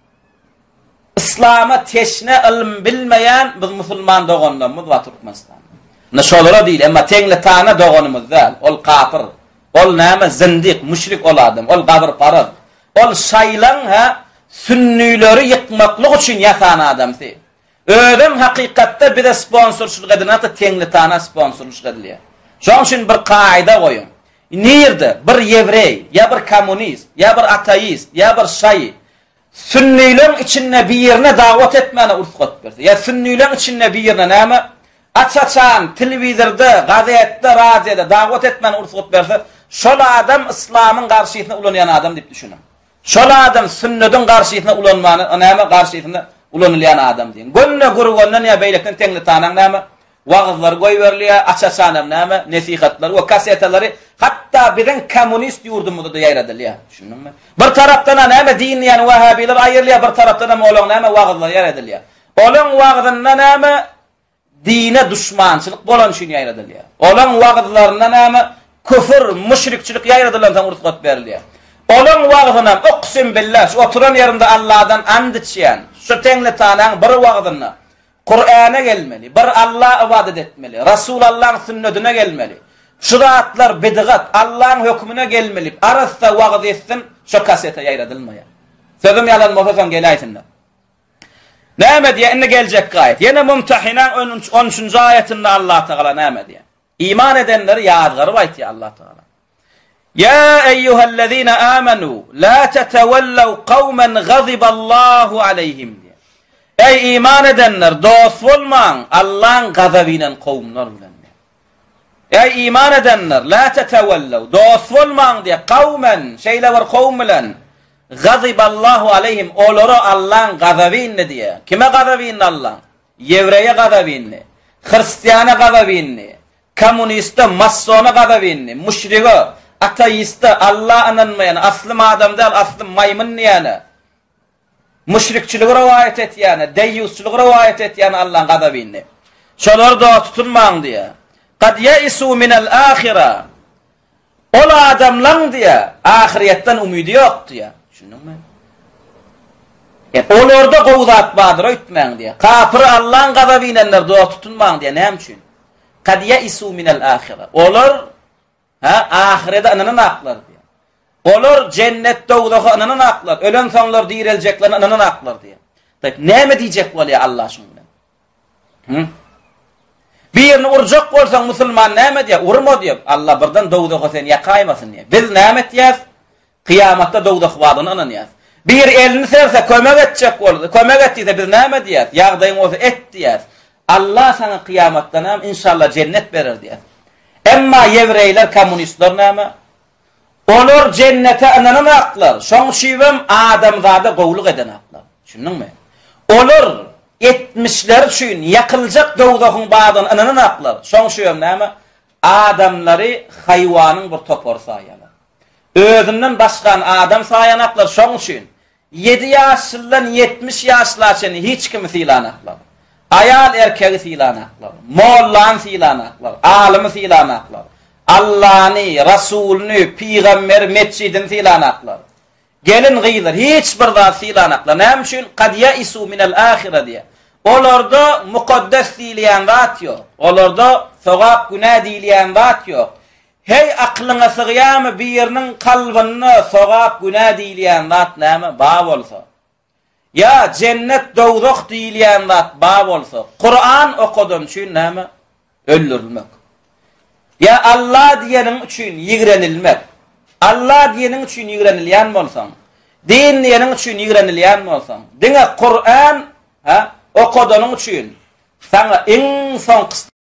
İslam'a teşne ilm bilmeyen biz musulman doganymyz we Türkmenistan. Näşolara diýil, emma teňli tana doganymyz däl. Ol kafir, ol näme zindik, müşrik ol adam, ol gabr paraz. Ol şaýlan ha sünnileri ýykmaklyk üçin ýakan adamdy. Ödüm hakykatda bir de sponsorçylyk edinat teňli tana sponsorçylyk edilýär. Şoň üçin bir kaida goýun. Nerede bir ýewrey, ýa bir kommunist, ýa bir ateist, ýa bir şaý sünnilerin içinde bir yerine davet etmene urfat berdi. Ya sünnilerin içinde bir yerine näme? Açaçan, televizorda, gazetede, radyoda davet etmene urfat berdi. Şol adam İslam'ın karşısına ulanyan adam dip düşünün. Şol adam sünnetin karşısına ulanmanı, näme karşısına ulanılyan adam diýin. Gönne gurgundan ya beýlekden teňli tanan näme? Wagzlar goý berliýär, açaçanam näme? Nesihatlar we kasetalary hatta bilen kommunist ýurdumyzda da ýaradylýar. Düşündiňmi? Bir tarapdan näme din ýani Vahabiler aýyrlýar, bir tarapdan molan näme wagzlar ýaradylýar. Olan wagzynda näme? Dine düşmançylyk bolan şeýle ýaradylýar. Olan wagzlaryna näme? Küfür, müşrikçilik ýaradylan urfat berilýär. Olan wagzyna uqsim billah, oturan ýerinde Allah'dan and içýän, şu teňli tanan bir wagzyna Kur'an'a gelmeli, bir Allah ibadet etmeli, Resulullah'ın sünnetine gelmeli. Şuratlar bidgat, Allah'ın hükmüne gelmeli. Arasda vaaz etsin, şu kasete yayradılmaya. Sözüm yalan muhafazan gelayetinde. Näme diye inne gelecek gayet. Yine Mumtahinan 13. ayetinde Allah Teala näme diye. İman edenleri yadgarı bayt ya Allah Teala. Ya eyyühellezine amenu, la tetevellev kavmen gaziballahu aleyhim diye. Ey iman edenler, dost olman Allah'ın gazabıyla kavimler bilen. Ey iman edenler, la tetevellev, dost olman diye kavmen, şeyle var kavim bilen, gaziballahu aleyhim, oluru Allah'ın gazabıyla diye. Kime gazabıyla Allah? Yevreye gazabıyla, Hristiyana gazabıyla, komüniste, masona gazabıyla, müşrike, ateiste, Allah ananmayan, aslı adamdan, aslı maymun yani. Müşrikçilik rivayet et yani, deyyusçilik rivayet et yani Allah'ın gazabını. Şolar da tutunman diye. Kad yaisu minel ahira. Ol adamlan diye ahiretten umidi yok diye. Şunun mu? Olarda gowzat badyr öýtmäň diye. Kafir Allah'ın gazabyndan da tutunman diye. Näme üçin? Kad yaisu minel ahira. Olar ahirede ananan aklar diye. Olur cennette uzağa ananan aklar. Ölen sonlar diýireljekler ananan aklar diye. Taýp näme diýjek bolýar Allah şunu? Bir ýerine urjak bolsaň musulman näme diýär? Urma diýär. Allah birden dowdaga sen ýakaýmasyn diýär. Biz näme diýär? Kıyamatda dowdak wadyny ananýar. Bir elini serse kömek etjek boldy. Kömek etdiýse biz näme diýär? Ýagdaýyň bolsa et diýär. Allah sana kıyamatda näme inşallah cennet berer diýär. Emma yevreyler, komünistler näme? Olur cennete ananan aklar. Şoň şiwem adamzada gowluk eden aklar. Şununmy? Olur 70'ler üçin ýakyljak dowdagyň badyny ananan aklar. Şoň şiwem näme? Adamlary haýwanyň bir topor saýalar. Özünden başgan adam saýanaklar şoň üçin 7 ýaşlydan 70 ýaşlaryň hiç kimi silanaklar. Ayal erkegi silanaklar. Mollan silanaklar. Alimy silanaklar. Allah'ni, Rasul'ni, Peygamber, mescidin silanaklar. Gelin gıylar, hiç bir daha silanaklar. Näme üçin? Kad yaisu minel ahire diye. Olarda mukaddes diýilýän zat ýok. Olarda sowap günah diýilýän zat ýok. Hey aklyňa sygýarmy bir ýeriniň kalbyny sowap günah diýilýän zat näme? Ba bolsa. Ya cennet dowzak diýilýän zat ba bolsa, Kur'an okudan üçin näme? Öldürilmek. Ya Allah diýeniň üçin ýigrenilmek. Allah diýeniň üçin ýigrenilýän bolsaň, din diýeniň üçin ýigrenilýän bolsaň, diňe Kur'an okudanyň üçin sana iň soň